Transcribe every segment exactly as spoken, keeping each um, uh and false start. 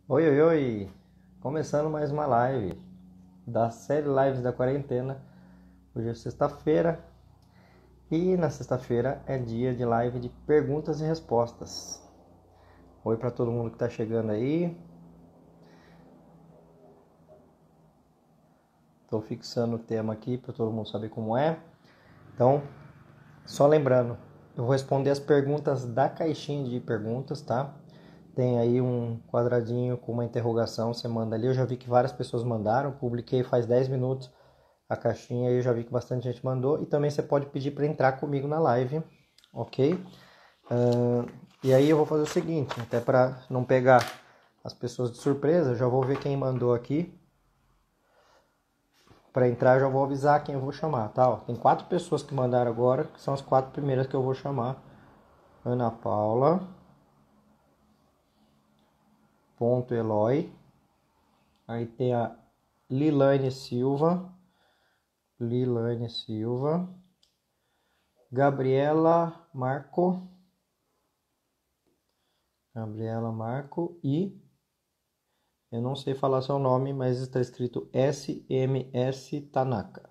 Oi, oi, oi! Começando mais uma live da série Lives da Quarentena. Hoje é sexta-feira e na sexta-feira é dia de live de perguntas e respostas. Oi para todo mundo que está chegando aí. Estou fixando o tema aqui para todo mundo saber como é. Então, só lembrando, eu vou responder as perguntas da caixinha de perguntas, tá? Tem aí um quadradinho com uma interrogação, você manda ali. Eu já vi que várias pessoas mandaram, publiquei faz dez minutos a caixinha e eu já vi que bastante gente mandou. E também você pode pedir para entrar comigo na live, ok? Uh, e aí eu vou fazer o seguinte, até para não pegar as pessoas de surpresa, eu já vou ver quem mandou aqui. Para entrar eu já vou avisar quem eu vou chamar, tá? Ó, tem quatro pessoas que mandaram agora, que são as quatro primeiras que eu vou chamar. Ana Paula, ponto Eloy, aí tem a Lilane Silva, Lilane Silva, Gabriela Marco, Gabriela Marco e eu não sei falar seu nome, mas está escrito S M S Tanaka.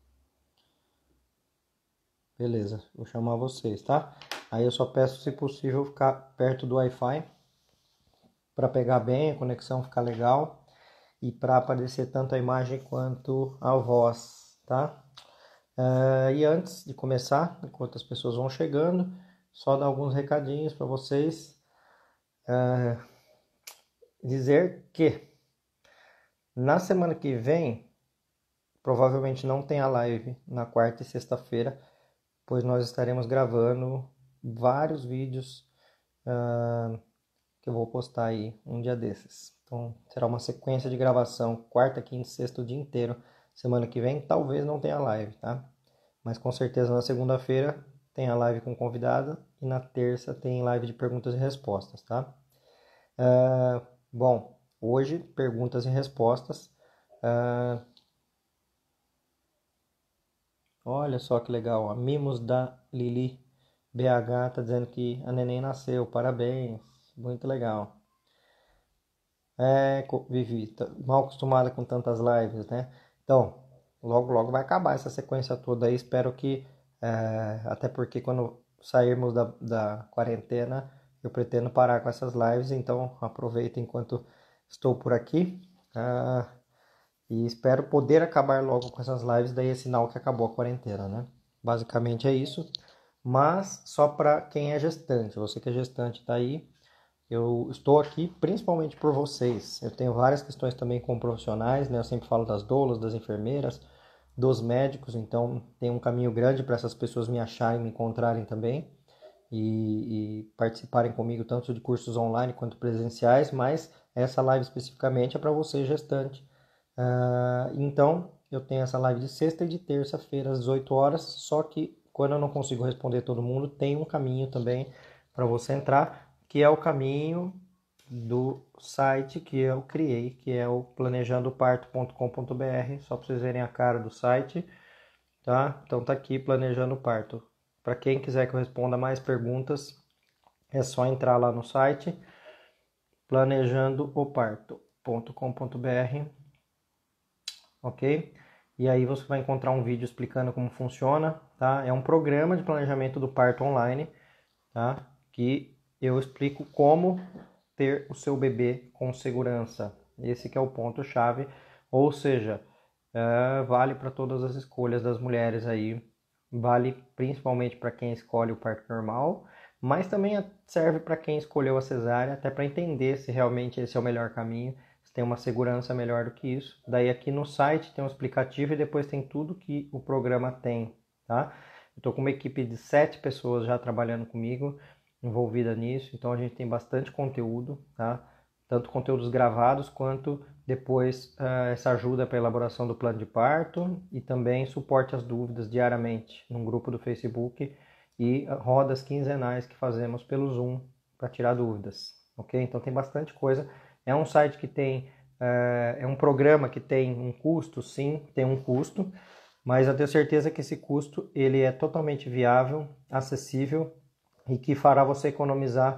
Beleza, vou chamar vocês, tá? Aí eu só peço, se possível, ficar perto do Wi-Fi para pegar bem, a conexão ficar legal e para aparecer tanto a imagem quanto a voz, tá? Uh, e antes de começar, enquanto as pessoas vão chegando, só dar alguns recadinhos para vocês. Uh, dizer que na semana que vem, provavelmente não tem a live na quarta e sexta-feira, pois nós estaremos gravando vários vídeos uh, que eu vou postar aí um dia desses. Então será uma sequência de gravação, quarta, quinta e sexta, o dia inteiro. Semana que vem talvez não tenha live, tá? Mas com certeza na segunda-feira tem a live com convidada e na terça tem live de perguntas e respostas, tá? Uh, bom, hoje perguntas e respostas. Uh, olha só que legal, a Mimos da Lili B H tá dizendo que a neném nasceu, parabéns, muito legal. É, Vivi, tá mal acostumada com tantas lives, né? Então, logo, logo vai acabar essa sequência toda aí. Espero que, é, até porque quando sairmos da, da quarentena, eu pretendo parar com essas lives. Então, aproveita enquanto estou por aqui. Ah, e espero poder acabar logo com essas lives. Daí é sinal que acabou a quarentena, né? Basicamente é isso. Mas só para quem é gestante. Você que é gestante tá aí. Eu estou aqui principalmente por vocês. Eu tenho várias questões também com profissionais, né? Eu sempre falo das doulas, das enfermeiras, dos médicos, então tem um caminho grande para essas pessoas me acharem, me encontrarem também e, e participarem comigo tanto de cursos online quanto presenciais, mas essa live especificamente é para você, gestante. Uh, então, eu tenho essa live de sexta e de terça-feira às dezoito horas, só que quando eu não consigo responder todo mundo, tem um caminho também para você entrar, que é o caminho do site que eu criei, que é o planejando parto ponto com ponto b r, só para vocês verem a cara do site, tá? Então tá aqui, Planejando Parto. Para quem quiser que eu responda mais perguntas, é só entrar lá no site planejando o parto ponto com ponto b r, ok? E aí você vai encontrar um vídeo explicando como funciona, tá? É um programa de planejamento do parto online, tá? Que eu explico como ter o seu bebê com segurança. Esse que é o ponto-chave, ou seja, é, vale para todas as escolhas das mulheres aí, vale principalmente para quem escolhe o parto normal, mas também serve para quem escolheu a cesárea, até para entender se realmente esse é o melhor caminho, se tem uma segurança melhor do que isso. Daí aqui no site tem um explicativo e depois tem tudo que o programa tem, tá? Eu estou com uma equipe de sete pessoas já trabalhando comigo, envolvida nisso, então a gente tem bastante conteúdo, tá? Tanto conteúdos gravados quanto depois uh, essa ajuda para a elaboração do plano de parto e também suporte às dúvidas diariamente num grupo do Facebook e rodas quinzenais que fazemos pelo Zoom para tirar dúvidas, ok? Então tem bastante coisa. É um site que tem, uh, é um programa que tem um custo, sim, tem um custo, mas eu tenho certeza que esse custo ele é totalmente viável, acessível e que fará você economizar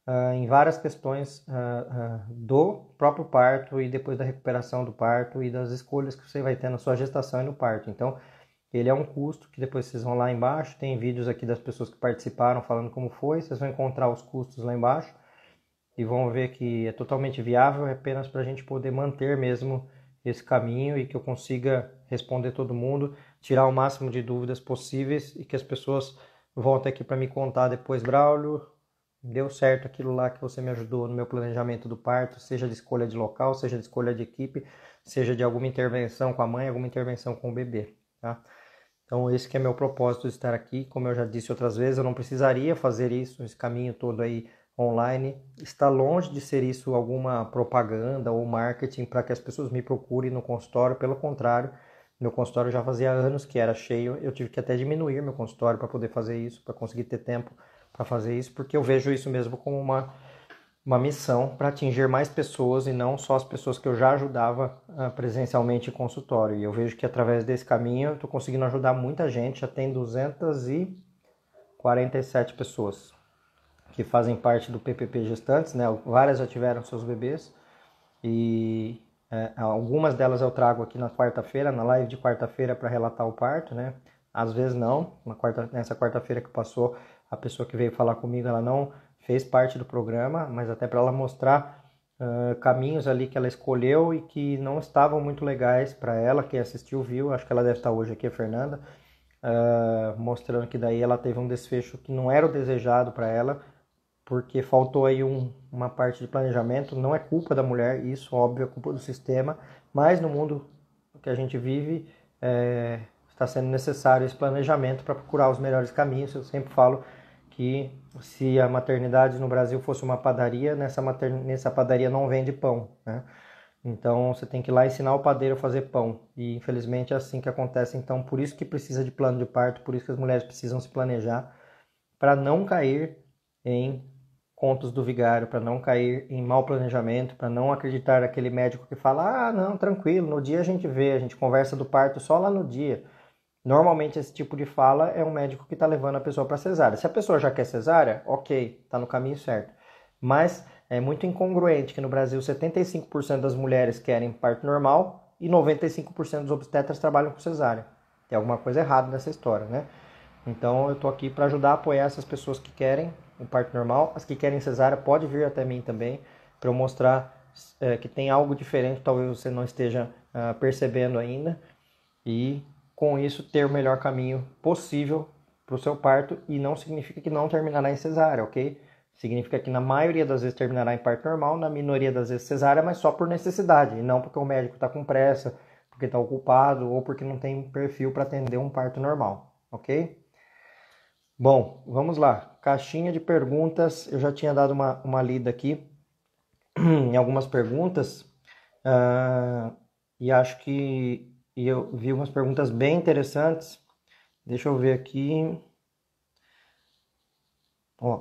uh, em várias questões uh, uh, do próprio parto e depois da recuperação do parto e das escolhas que você vai ter na sua gestação e no parto. Então, ele é um custo que depois vocês vão lá embaixo, tem vídeos aqui das pessoas que participaram falando como foi, vocês vão encontrar os custos lá embaixo e vão ver que é totalmente viável, é apenas para a gente poder manter mesmo esse caminho e que eu consiga responder todo mundo, tirar o máximo de dúvidas possíveis e que as pessoas voltem aqui para me contar depois, Braulio, deu certo aquilo lá que você me ajudou no meu planejamento do parto, seja de escolha de local, seja de escolha de equipe, seja de alguma intervenção com a mãe, alguma intervenção com o bebê, tá? Então esse que é meu propósito de estar aqui, como eu já disse outras vezes, eu não precisaria fazer isso, esse caminho todo aí online, está longe de ser isso alguma propaganda ou marketing para que as pessoas me procurem no consultório, pelo contrário, meu consultório já fazia anos que era cheio, eu tive que até diminuir meu consultório para poder fazer isso, para conseguir ter tempo para fazer isso, porque eu vejo isso mesmo como uma, uma missão para atingir mais pessoas e não só as pessoas que eu já ajudava uh, presencialmente em consultório. E eu vejo que através desse caminho eu estou conseguindo ajudar muita gente, já tem duzentas e quarenta e sete pessoas que fazem parte do P P P Gestantes, né? Várias já tiveram seus bebês e é, algumas delas eu trago aqui na quarta-feira, na live de quarta-feira para relatar o parto, né? Às vezes não, na quarta, nessa quarta-feira que passou, a pessoa que veio falar comigo, ela não fez parte do programa, mas até para ela mostrar uh, caminhos ali que ela escolheu e que não estavam muito legais para ela, quem assistiu viu, acho que ela deve estar hoje aqui, a Fernanda, uh, mostrando que daí ela teve um desfecho que não era o desejado para ela, porque faltou aí um, uma parte de planejamento. Não é culpa da mulher, isso óbvio, é culpa do sistema, mas no mundo que a gente vive é, está sendo necessário esse planejamento para procurar os melhores caminhos. Eu sempre falo que se a maternidade no Brasil fosse uma padaria, nessa, mater... nessa padaria não vende pão, né? Então você tem que ir lá ensinar o padeiro a fazer pão, e infelizmente é assim que acontece. Então por isso que precisa de plano de parto, por isso que as mulheres precisam se planejar para não cair em contos do vigário, para não cair em mau planejamento, para não acreditar naquele médico que fala, ah, não, tranquilo, no dia a gente vê, a gente conversa do parto só lá no dia. Normalmente esse tipo de fala é um médico que está levando a pessoa para cesárea. Se a pessoa já quer cesárea, ok, está no caminho certo. Mas é muito incongruente que no Brasil setenta e cinco por cento das mulheres querem parto normal e noventa e cinco por cento dos obstetras trabalham com cesárea. Tem alguma coisa errada nessa história, né? Então eu estou aqui para ajudar a apoiar essas pessoas que querem um parto normal. As que querem cesárea pode vir até mim também para eu mostrar é, que tem algo diferente, talvez você não esteja uh, percebendo ainda, e com isso ter o melhor caminho possível para o seu parto. E não significa que não terminará em cesárea, ok? Significa que na maioria das vezes terminará em parto normal, na minoria das vezes cesárea, mas só por necessidade, e não porque o médico está com pressa, porque está ocupado ou porque não tem perfil para atender um parto normal, ok? Bom, vamos lá. Caixinha de perguntas. Eu já tinha dado uma, uma lida aqui em algumas perguntas. Uh, e acho que e eu vi umas perguntas bem interessantes. Deixa eu ver aqui. Ó,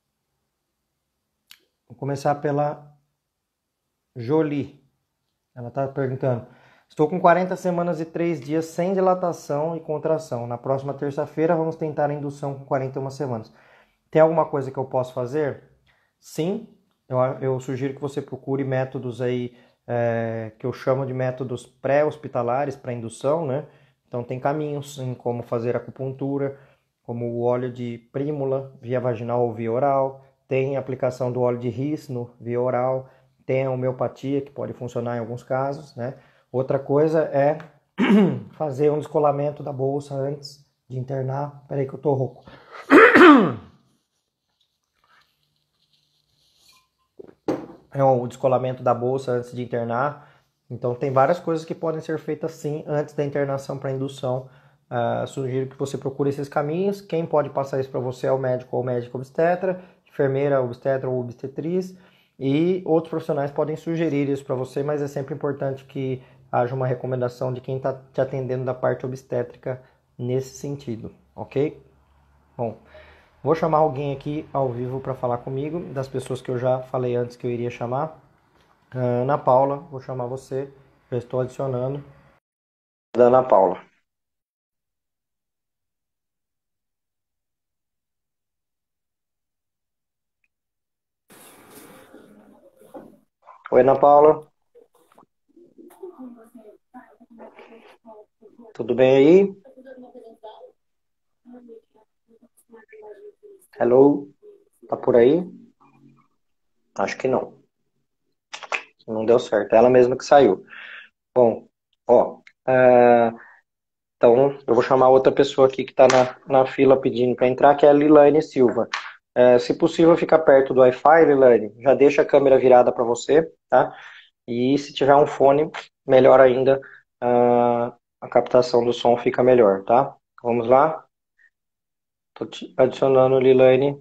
vou começar pela Jolie. Ela está perguntando: estou com quarenta semanas e três dias sem dilatação e contração. Na próxima terça-feira vamos tentar a indução com quarenta e uma semanas. Tem alguma coisa que eu posso fazer? Sim, eu, eu sugiro que você procure métodos aí é, que eu chamo de métodos pré-hospitalares para indução, né? Então tem caminhos em como fazer acupuntura, como o óleo de prímula via vaginal ou via oral, tem a aplicação do óleo de rícino via oral, tem a homeopatia que pode funcionar em alguns casos, né? Outra coisa é fazer um descolamento da bolsa antes de internar. Peraí que eu tô rouco. É o descolamento da bolsa antes de internar. Então tem várias coisas que podem ser feitas sim antes da internação para indução. Uh, sugiro que você procure esses caminhos. Quem pode passar isso para você é o médico ou médico obstetra, enfermeira, obstetra ou obstetriz, e outros profissionais podem sugerir isso para você, mas é sempre importante que haja uma recomendação de quem está te atendendo da parte obstétrica nesse sentido, ok? Bom, vou chamar alguém aqui ao vivo para falar comigo, das pessoas que eu já falei antes que eu iria chamar. Ana Paula, vou chamar você, já estou adicionando. Da Ana Paula. Oi, Ana Paula. Tudo bem aí? Hello? Tá por aí? Acho que não. Não deu certo. É ela mesma que saiu. Bom, ó. é, Então, eu vou chamar outra pessoa aqui que está na, na fila pedindo para entrar, que é a Lilane Silva. É, se possível, ficar perto do Wi-Fi, Lilane. Já deixa a câmera virada para você, tá? E se tiver um fone, melhor ainda, ah, a captação do som fica melhor, tá? Vamos lá? Estou adicionando Lilane.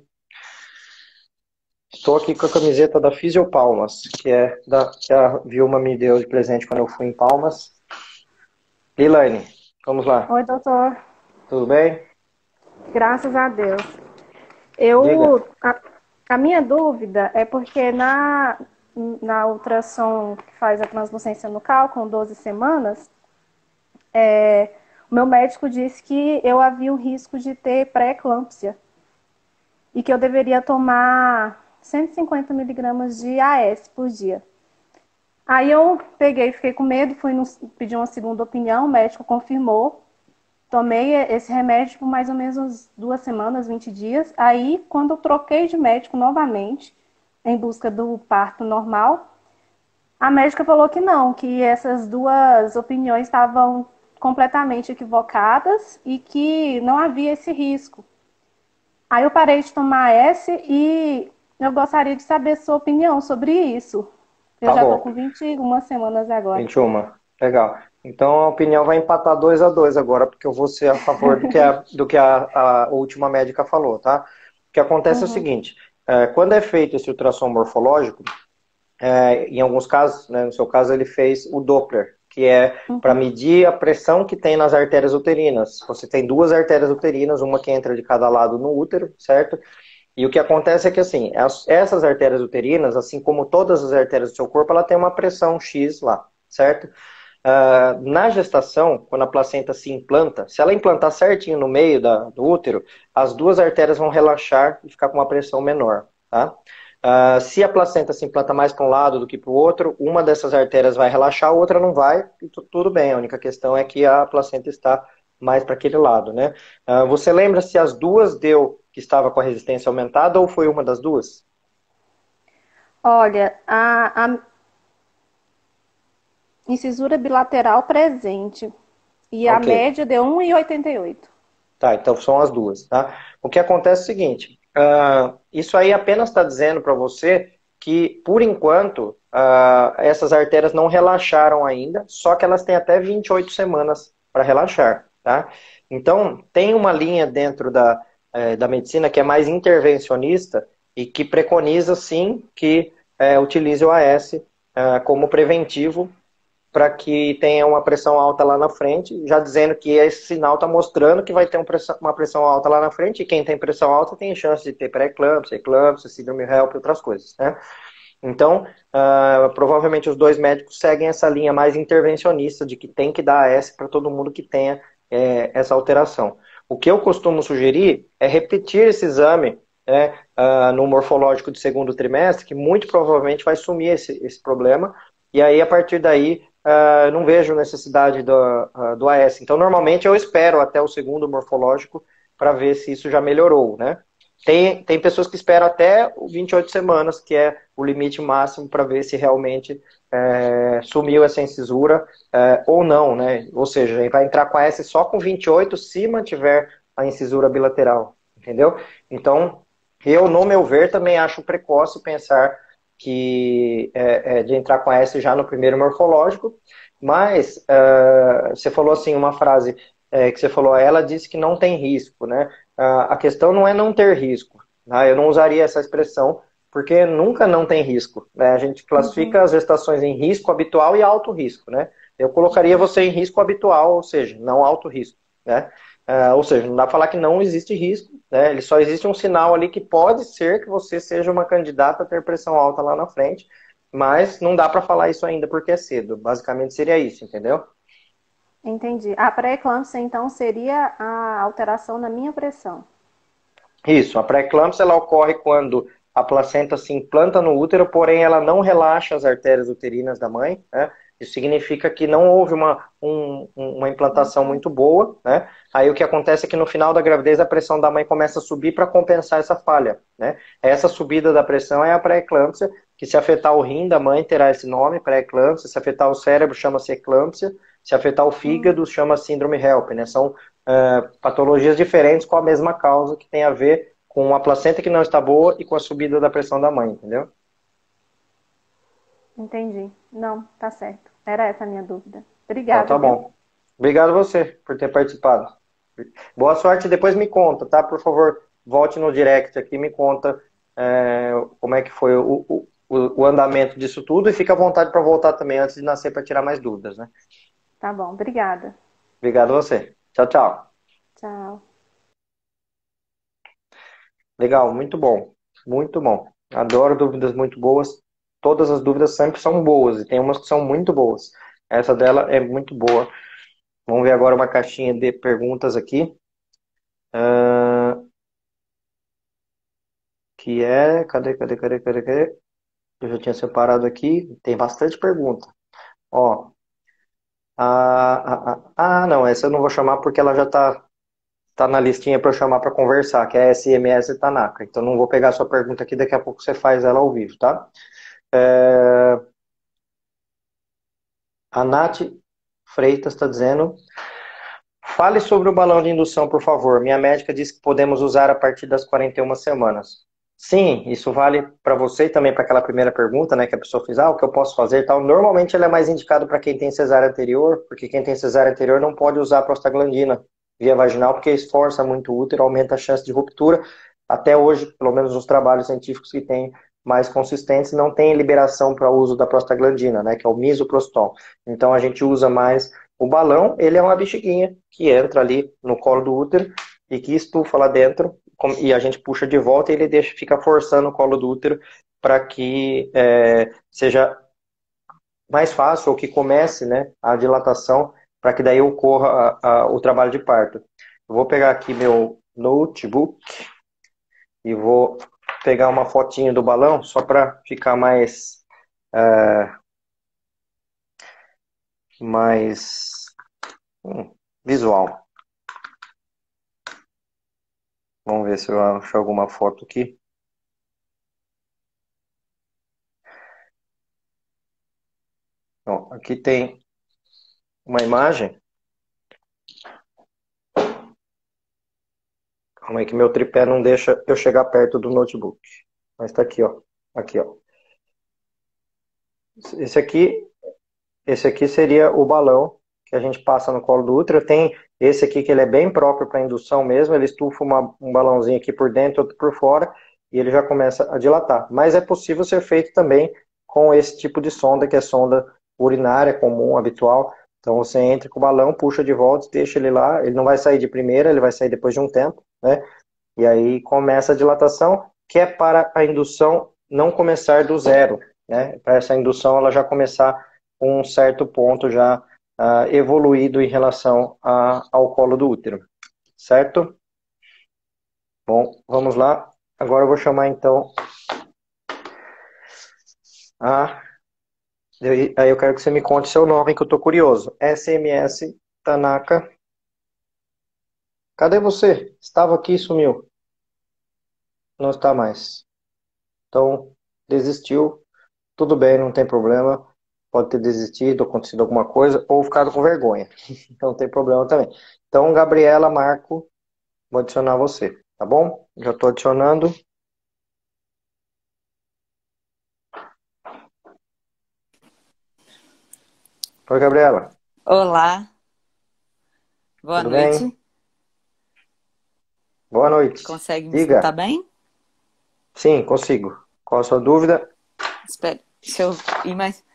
Estou aqui com a camiseta da Fisiopalmas, que é da que a Vilma me deu de presente quando eu fui em Palmas. Lilane, vamos lá. Oi, doutor. Tudo bem? Graças a Deus. Diga. Eu, a, a minha dúvida é porque na, na ultrassom que faz a translucência nucal com doze semanas, é, o meu médico disse que eu havia o risco de ter pré-eclâmpsia e que eu deveria tomar cento e cinquenta miligramas de A S por dia. Aí eu peguei, fiquei com medo, fui no, pedir uma segunda opinião, o médico confirmou. Tomei esse remédio por mais ou menos duas semanas, vinte dias. Aí, quando eu troquei de médico novamente, em busca do parto normal, a médica falou que não, que essas duas opiniões estavam completamente equivocadas e que não havia esse risco. Aí eu parei de tomar esse e eu gostaria de saber sua opinião sobre isso. Eu Tá já estou bom. com vinte e uma semanas agora. vinte e um. Legal. Então a opinião vai empatar dois a dois agora, porque eu vou ser a favor do que a, do que a, a última médica falou, tá? O que acontece é o Uhum, seguinte: é, quando é feito esse ultrassom morfológico, é, em alguns casos, né, no seu caso, ele fez o Doppler, que é para uhum. medir a pressão que tem nas artérias uterinas. Você tem duas artérias uterinas, uma que entra de cada lado no útero, certo? E o que acontece é que, assim, essas artérias uterinas, assim como todas as artérias do seu corpo, ela tem uma pressão X lá, certo? Uh, na gestação, quando a placenta se implanta, se ela implantar certinho no meio da, do útero, as duas artérias vão relaxar e ficar com uma pressão menor, tá? Uh, se a placenta se implanta mais para um lado do que para o outro, uma dessas artérias vai relaxar, a outra não vai, e tudo bem. A única questão é que a placenta está mais para aquele lado, né? Uh, você lembra se as duas deu que estava com a resistência aumentada ou foi uma das duas? Olha, a, a incisura bilateral presente. E a Ok. média deu um vírgula oitenta e oito. Tá, então são as duas, tá? O que acontece é o seguinte, uh, isso aí apenas está dizendo para você que, por enquanto, uh, essas artérias não relaxaram ainda, só que elas têm até vinte e oito semanas para relaxar, tá? Então, tem uma linha dentro da, eh, da medicina que é mais intervencionista e que preconiza, sim, que eh, utilize o A S eh, como preventivo para que tenha uma pressão alta lá na frente, já dizendo que esse sinal está mostrando que vai ter uma pressão alta lá na frente, e quem tem pressão alta tem chance de ter pré-eclâmpsia, eclâmpsia, síndrome HELP e outras coisas, né? Então, uh, provavelmente os dois médicos seguem essa linha mais intervencionista de que tem que dar A S para todo mundo que tenha é, essa alteração. O que eu costumo sugerir é repetir esse exame, né, uh, no morfológico de segundo trimestre, que muito provavelmente vai sumir esse, esse problema, e aí a partir daí uh, não vejo necessidade do, uh, do A S. Então, normalmente eu espero até o segundo morfológico para ver se isso já melhorou, né? Tem, tem pessoas que esperam até vinte e oito semanas, que é o limite máximo para ver se realmente é, sumiu essa incisura é, ou não, né? Ou seja, ele vai entrar com a S só com vinte e oito se mantiver a incisura bilateral, entendeu? Então, eu, no meu ver, também acho precoce pensar que é, é, de entrar com a S já no primeiro morfológico, mas é, você falou assim, uma frase é, que você falou, ela disse que não tem risco, né? A questão não é não ter risco, né? Eu não usaria essa expressão, porque nunca não tem risco, né? A gente Uhum, classifica as gestações em risco habitual e alto risco, né? Eu colocaria você em risco habitual, ou seja, não alto risco, né? Uh, ou seja, não dá para falar que não existe risco, né? Ele só existe um sinal ali que pode ser que você seja uma candidata a ter pressão alta lá na frente, mas não dá para falar isso ainda porque é cedo. Basicamente seria isso, entendeu? entendi. A pré-eclâmpsia, então, seria a alteração na minha pressão. Isso, a pré-eclâmpsia ela ocorre quando a placenta se implanta no útero, porém ela não relaxa as artérias uterinas da mãe, né? Isso significa que não houve uma, um, uma implantação muito boa, né? Aí o que acontece é que no final da gravidez a pressão da mãe começa a subir para compensar essa falha, né? Essa subida da pressão é a pré-eclâmpsia, que se afetar o rim da mãe terá esse nome, pré-eclâmpsia, se afetar o cérebro chama-se eclâmpsia, se afetar o fígado chama síndrome HELLP, né? São uh, patologias diferentes com a mesma causa, que tem a ver com a placenta que não está boa e com a subida da pressão da mãe, entendeu? Entendi. Não, tá certo. Era essa a minha dúvida. Então Obrigada, tá viu? bom. Obrigado a você por ter participado. Boa sorte, depois me conta, tá? Por favor, volte no direct aqui e me conta é, como é que foi o, o, o andamento disso tudo e fica à vontade para voltar também antes de nascer para tirar mais dúvidas, né? Tá bom, obrigada. Obrigado a você. Tchau, tchau. Tchau. Legal, muito bom. Muito bom. Adoro dúvidas muito boas. Todas as dúvidas sempre são boas e tem umas que são muito boas. Essa dela é muito boa. Vamos ver agora uma caixinha de perguntas aqui. Uh, que é. Cadê, cadê, cadê, cadê, cadê? Eu já tinha separado aqui. Tem bastante pergunta. Ó. Ah, ah, ah, ah, não, essa eu não vou chamar porque ela já tá, tá na listinha para eu chamar para conversar, que é S M S Tanaka. Então não vou pegar a sua pergunta aqui, daqui a pouco você faz ela ao vivo, tá? É, a Nath Freitas está dizendo: fale sobre o balão de indução, por favor. Minha médica disse que podemos usar a partir das quarenta e uma semanas. Sim, isso vale para você e também para aquela primeira pergunta, né, que a pessoa fez, ah, o que eu posso fazer e tal. Normalmente ele é mais indicado para quem tem cesárea anterior, porque quem tem cesárea anterior não pode usar prostaglandina via vaginal, porque esforça muito o útero, aumenta a chance de ruptura. Até hoje, pelo menos nos trabalhos científicos que têm mais consistentes, não tem liberação para o uso da prostaglandina, né, que é o misoprostol. Então a gente usa mais o balão. Ele é uma bexiguinha que entra ali no colo do útero e que estufa lá dentro, e a gente puxa de volta e ele deixa, fica forçando o colo do útero para que é, seja mais fácil, ou que comece, né, a dilatação, para que daí ocorra a, a, o trabalho de parto. Eu vou pegar aqui meu notebook e vou pegar uma fotinha do balão, só para ficar mais, é, mais hum, visual. Vamos ver se eu acho alguma foto aqui. Bom, aqui tem uma imagem. Calma aí que meu tripé não deixa eu chegar perto do notebook. Mas tá aqui, ó. Aqui, ó. Esse aqui, esse aqui seria o balão que a gente passa no colo do útero. Tem esse aqui que ele é bem próprio para indução mesmo. Ele estufa uma, um balãozinho aqui por dentro, outro por fora, e ele já começa a dilatar. Mas é possível ser feito também com esse tipo de sonda, que é sonda urinária comum, habitual. Então você entra com o balão, puxa de volta, deixa ele lá. Ele não vai sair de primeira, ele vai sair depois de um tempo, né? E aí começa a dilatação, que é para a indução não começar do zero, né? Para essa indução ela já começar com um certo ponto já uh, evoluído em relação a, ao colo do útero, certo? Bom, vamos lá. Agora eu vou chamar então a... Aí eu quero que você me conte seu nome, que eu tô curioso. S M S Tanaka. Cadê você? Estava aqui e sumiu. Não está mais. Então, desistiu. Tudo bem, não tem problema. Pode ter desistido, acontecido alguma coisa, ou ficado com vergonha. Então, não tem problema também. Então, Gabriela, Marco, vou adicionar você, tá bom? Já estou adicionando. Oi, Gabriela. Olá, boa Tudo bem? noite. Boa noite. Consegue me escutar Diga. bem? Sim, consigo. Qual a sua dúvida? Espera, deixa eu ir mais.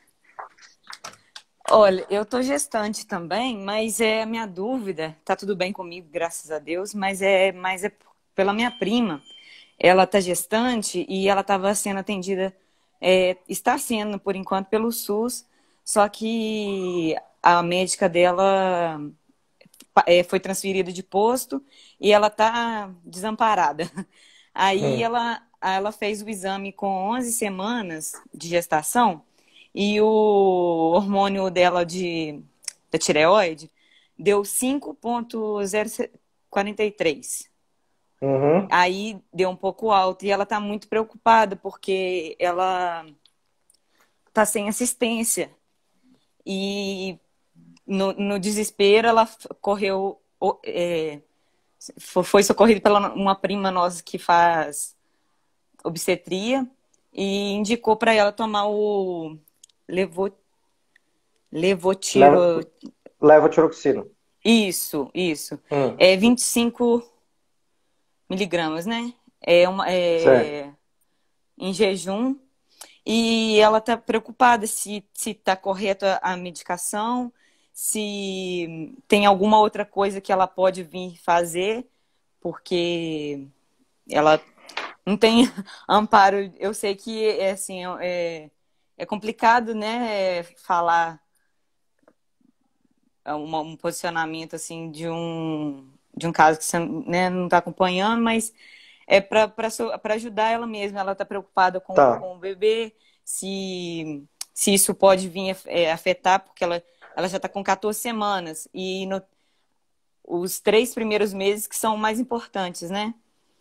Olha, eu tô gestante também, mas é a minha dúvida, tá tudo bem comigo, graças a Deus, mas é, mas é pela minha prima. Ela tá gestante e ela estava sendo atendida, é, está sendo por enquanto pelo SUS, só que a médica dela é, foi transferida de posto e ela tá desamparada. Aí Hum. ela ela fez o exame com onze semanas de gestação e o hormônio dela de, da tireoide deu cinco ponto zero quarenta e três. Uhum. Aí deu um pouco alto e ela tá muito preocupada porque ela tá sem assistência. E no, no desespero ela correu, é, foi socorrida pela uma prima nossa que faz obstetria e indicou para ela tomar o levo, levotiro... Levotiroxina. Isso, isso. Hum. É vinte e cinco miligramas, né? É uma, é, em jejum. E ela tá preocupada se, se tá correta a medicação, se tem alguma outra coisa que ela pode vir fazer, porque ela não tem amparo. Eu sei que é, assim, é, é complicado, né, falar uma, um posicionamento assim, de, um, de um caso que você, né, não está acompanhando, mas é para ajudar ela mesma. Ela está preocupada com, Tá. com o bebê, se, se isso pode vir é, afetar, porque ela, ela já está com quatorze semanas. E no, os três primeiros meses que são mais importantes, né?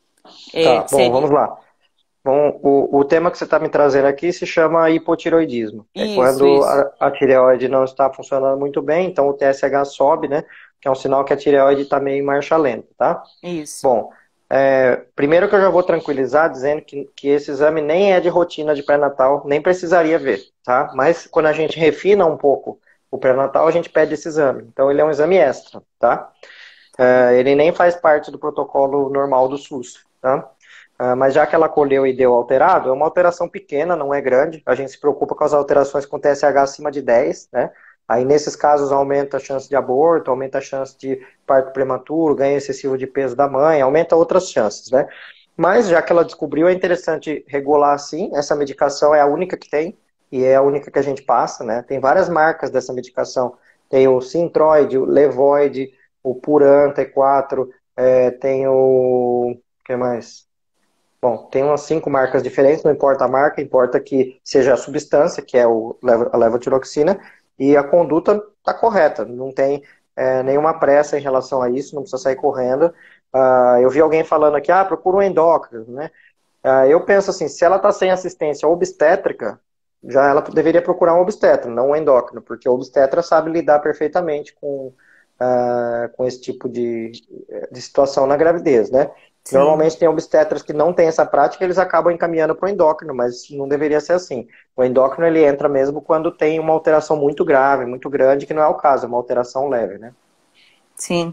É, Tá, bom, seria... vamos lá. Bom, o, o tema que você está me trazendo aqui se chama hipotireoidismo. É Isso, quando isso. a, a tireoide não está funcionando muito bem, então o T S H sobe, né? Que é um sinal que a tireoide está meio em marcha lenta, tá? Isso. Bom, é, primeiro que eu já vou tranquilizar dizendo que, que esse exame nem é de rotina de pré-natal, nem precisaria ver, tá? Mas quando a gente refina um pouco o pré-natal, a gente pede esse exame. Então ele é um exame extra, tá? É, ele nem faz parte do protocolo normal do SUS, tá? Uh, mas já que ela colheu e deu alterado, é uma alteração pequena, não é grande. A gente se preocupa com as alterações com T S H acima de dez, né? Aí nesses casos aumenta a chance de aborto, aumenta a chance de parto prematuro, ganho excessivo de peso da mãe, aumenta outras chances, né? Mas já que ela descobriu, é interessante regular assim. Essa medicação é a única que tem e é a única que a gente passa, né? Tem várias marcas dessa medicação. Tem o Synthroid, o Levoid, o Puran T quatro, é, tem o... o que mais? Bom, tem umas cinco marcas diferentes, não importa a marca, importa que seja a substância, que é o, a levotiroxina, e a conduta está correta, não tem é, nenhuma pressa em relação a isso, não precisa sair correndo. Uh, eu vi alguém falando aqui, ah, procura um endócrino, né? Uh, eu penso assim, se ela está sem assistência obstétrica, já ela deveria procurar um obstetra, não um endócrino, porque o obstetra sabe lidar perfeitamente com, uh, com esse tipo de, de situação na gravidez, né? Sim. Normalmente tem obstetras que não têm essa prática, eles acabam encaminhando para o endócrino, mas não deveria ser assim. O endócrino ele entra mesmo quando tem uma alteração muito grave, muito grande, que não é o caso, é uma alteração leve, né? Sim.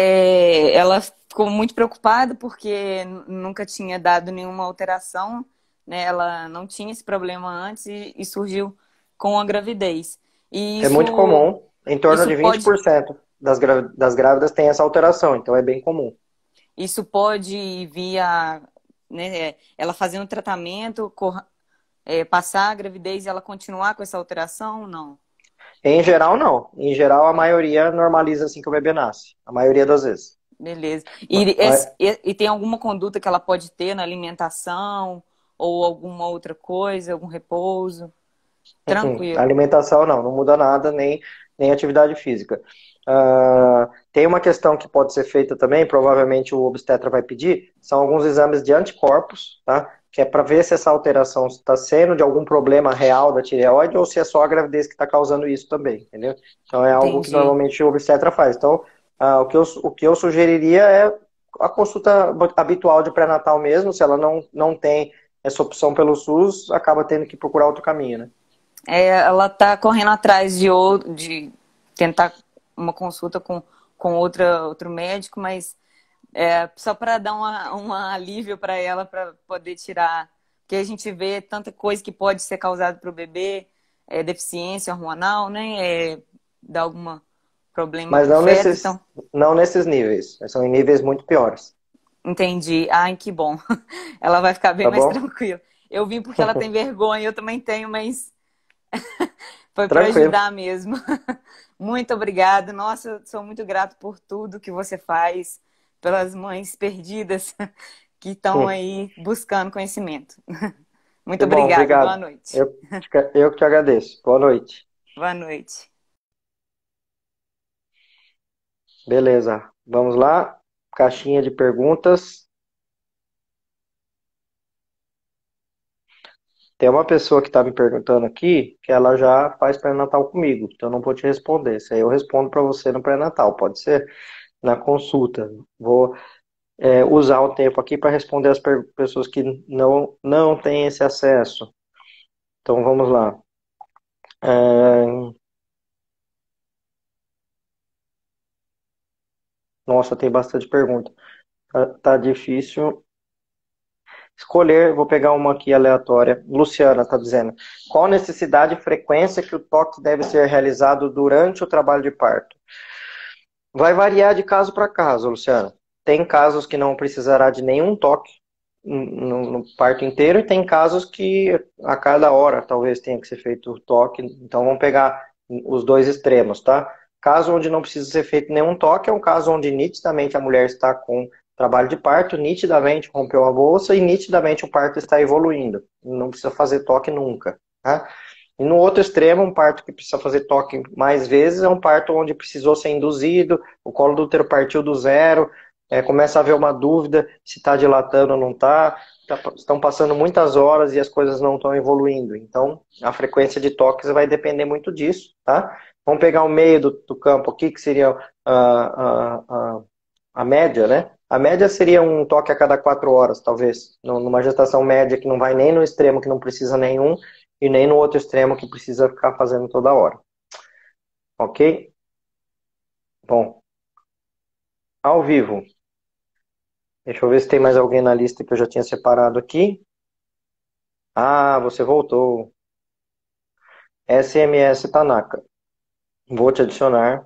É, ela ficou muito preocupada porque nunca tinha dado nenhuma alteração, né? Ela não tinha esse problema antes e, e surgiu com a gravidez. E isso, é muito comum, em torno de vinte por cento pode... das, das grávidas tem essa alteração, então é bem comum. Isso pode vir a, né, ela fazendo tratamento, cor, é, passar a gravidez e ela continuar com essa alteração ou não? Em geral, não. Em geral, a maioria normaliza assim que o bebê nasce. A maioria das vezes. Beleza. E, Mas... e, e tem alguma conduta que ela pode ter na alimentação ou alguma outra coisa, algum repouso? Tranquilo. A alimentação não, não muda nada, nem, nem atividade física. Uh, tem uma questão que pode ser feita também, provavelmente o obstetra vai pedir, são alguns exames de anticorpos, tá? Que é para ver se essa alteração está sendo de algum problema real da tireoide ou se é só a gravidez que está causando isso também, entendeu? Então é algo Entendi. que normalmente o obstetra faz. Então, uh, o, que eu, o que eu sugeriria é a consulta habitual de pré-natal mesmo, se ela não, não tem essa opção pelo SUS, acaba tendo que procurar outro caminho, né? É, ela está correndo atrás de, outro, de tentar uma consulta com, com outra, outro médico, mas é, só para dar uma, um alívio para ela, para poder tirar. Porque a gente vê tanta coisa que pode ser causada para o bebê, é, deficiência hormonal, né? É, dá algum problema Mas pro não feto, nesses, então... não nesses níveis, são em níveis muito piores. Entendi. Ai, que bom. Ela vai ficar bem Tá mais bom? tranquila. Eu vim porque ela tem vergonha, eu também tenho, mas foi para Tranquilo. ajudar mesmo. Muito obrigada. Nossa, eu sou muito grato por tudo que você faz, pelas mães perdidas que estão Hum, aí buscando conhecimento. Muito que bom, obrigada, boa obrigado. noite. Eu, eu que te agradeço. Boa noite. Boa noite. Beleza, vamos lá. Caixinha de perguntas. Tem uma pessoa que está me perguntando aqui que ela já faz pré-natal comigo, então eu não vou te responder. Isso aí eu respondo para você no pré-natal, pode ser na consulta. Vou é, usar o tempo aqui para responder as per- pessoas que não, não têm esse acesso. Então vamos lá. Ahn, nossa, tem bastante pergunta. Tá, tá difícil escolher. Vou pegar uma aqui aleatória. Luciana está dizendo: qual a necessidade e frequência que o toque deve ser realizado durante o trabalho de parto? Vai variar de caso para caso, Luciana. Tem casos que não precisará de nenhum toque no, no parto inteiro e tem casos que a cada hora talvez tenha que ser feito o toque. Então vamos pegar os dois extremos, tá? Caso onde não precisa ser feito nenhum toque é um caso onde nitidamente a mulher está com trabalho de parto, nitidamente rompeu a bolsa e nitidamente o parto está evoluindo. Não precisa fazer toque nunca, tá? E no outro extremo, um parto que precisa fazer toque mais vezes é um parto onde precisou ser induzido, o colo do útero partiu do zero, é, começa a haver uma dúvida se está dilatando ou não está, tá, estão passando muitas horas e as coisas não estão evoluindo. Então, a frequência de toques vai depender muito disso, tá? Vamos pegar o meio do, do campo aqui, que seria a, a, a, a média, né? A média seria um toque a cada quatro horas, talvez, numa gestação média que não vai nem no extremo, que não precisa nenhum, e nem no outro extremo que precisa ficar fazendo toda hora. Ok? Bom, ao vivo. Deixa eu ver se tem mais alguém na lista que eu já tinha separado aqui. Ah, você voltou. S M S Tanaka. Vou te adicionar.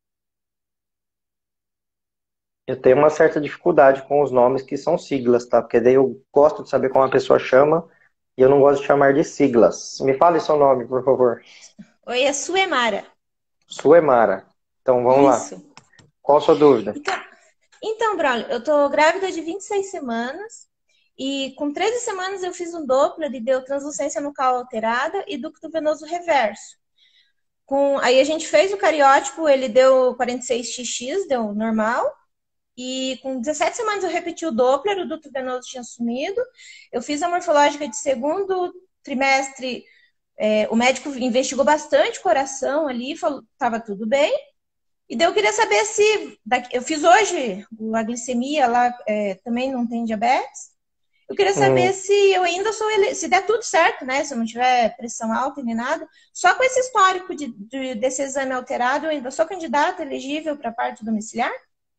Eu tenho uma certa dificuldade com os nomes que são siglas, tá? Porque daí eu gosto de saber como a pessoa chama e eu não gosto de chamar de siglas. Me fale seu nome, por favor. Oi, é Suemara. Suemara. Então vamos lá. Isso. Qual a sua dúvida? Então, então, Braulio, eu tô grávida de vinte e seis semanas e com treze semanas eu fiz um Doppler e deu translucência nucal alterada e ducto venoso reverso. Com, aí a gente fez o cariótipo, ele deu quarenta e seis xis xis, deu normal. E com dezessete semanas eu repeti o Doppler, o ducto venoso tinha sumido. Eu fiz a morfológica de segundo trimestre. É, o médico investigou bastante o coração ali, falou estava tudo bem. E daí eu queria saber se. Eu fiz hoje a glicemia lá, é, também não tem diabetes. Eu queria saber Hum, se eu ainda sou. ele- Se der tudo certo, né? Se eu não tiver pressão alta nem nada. Só com esse histórico de, de- desse exame alterado, eu ainda sou candidata elegível para parto domiciliar?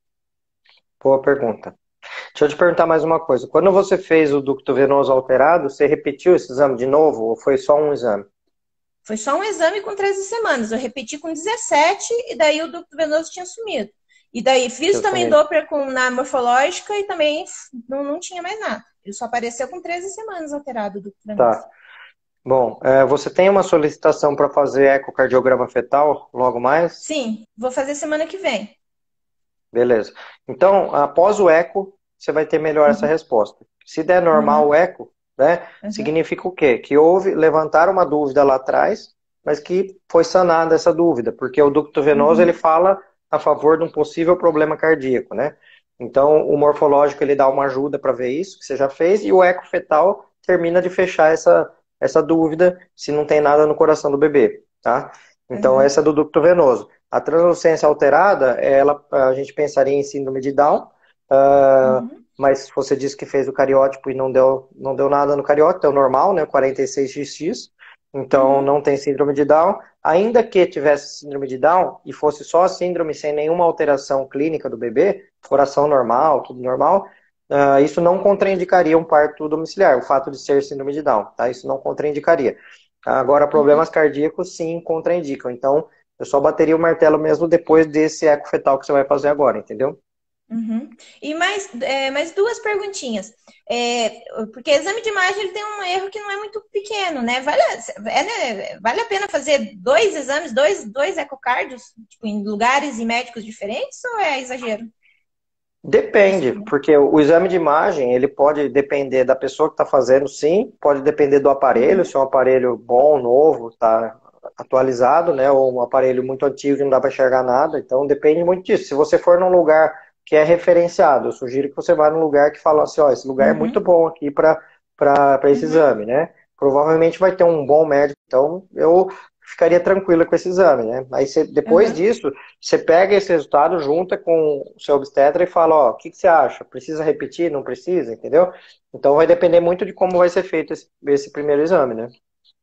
boa pergunta. Deixa eu te perguntar mais uma coisa. Quando você fez o ducto venoso alterado, você repetiu esse exame de novo ou foi só um exame? Foi só um exame com treze semanas. Eu repeti com dezessete e daí o ducto venoso tinha sumido. E daí fiz Tinha também sumido. Doppler com, na morfológica e também não, não tinha mais nada. Ele só apareceu com treze semanas alterado o ducto venoso. Tá. Bom, é, você tem uma solicitação para fazer ecocardiograma fetal logo mais? Sim, vou fazer semana que vem. Beleza. Então, após o eco, você vai ter melhor essa Uhum, resposta. Se der normal o uhum, eco, né, uhum, significa o quê? Que houve, levantaram uma dúvida lá atrás, mas que foi sanada essa dúvida, porque o ducto venoso ele uhum, fala a favor de um possível problema cardíaco, né? Então, o morfológico ele dá uma ajuda para ver isso que você já fez e o eco fetal termina de fechar essa essa dúvida se não tem nada no coração do bebê, tá? Então, uhum, essa é do ducto venoso. A translucência alterada, ela, a gente pensaria em síndrome de Down, uh, uhum, mas você disse que fez o cariótipo e não deu, não deu nada no cariótipo, é o normal, né? quarenta e seis xis xis, então uhum, não tem síndrome de Down. Ainda que tivesse síndrome de Down e fosse só a síndrome sem nenhuma alteração clínica do bebê, coração normal, tudo normal, uh, isso não contraindicaria um parto domiciliar, o fato de ser síndrome de Down, tá? Isso não contraindicaria. Agora, problemas uhum, cardíacos, sim, contraindicam. Então, eu só bateria o martelo mesmo depois desse eco fetal que você vai fazer agora, entendeu? uhum. E mais, é, mais duas perguntinhas. É, porque exame de imagem ele tem um erro que não é muito pequeno, né? Vale, a- é, né? Vale a pena fazer dois exames, dois, dois ecocardios, tipo, em lugares e médicos diferentes, ou é exagero? Depende, porque o o exame de imagem, ele pode depender da pessoa que está fazendo, sim, pode depender do aparelho, Uhum, se é um aparelho bom, novo, está atualizado, né, ou um aparelho muito antigo que não dá para enxergar nada, então depende muito disso. Se você for num lugar que é referenciado, eu sugiro que você vá num lugar que fala assim, ó, esse lugar é muito uhum, bom aqui para para esse uhum, exame, né? Provavelmente vai ter um bom médico, então eu ficaria tranquila com esse exame, né? Aí você, depois uhum. disso, você pega esse resultado, junta com o seu obstetra e fala, ó, o que que você acha? Precisa repetir? Não precisa? Entendeu? Então vai depender muito de como vai ser feito esse, esse primeiro exame, né?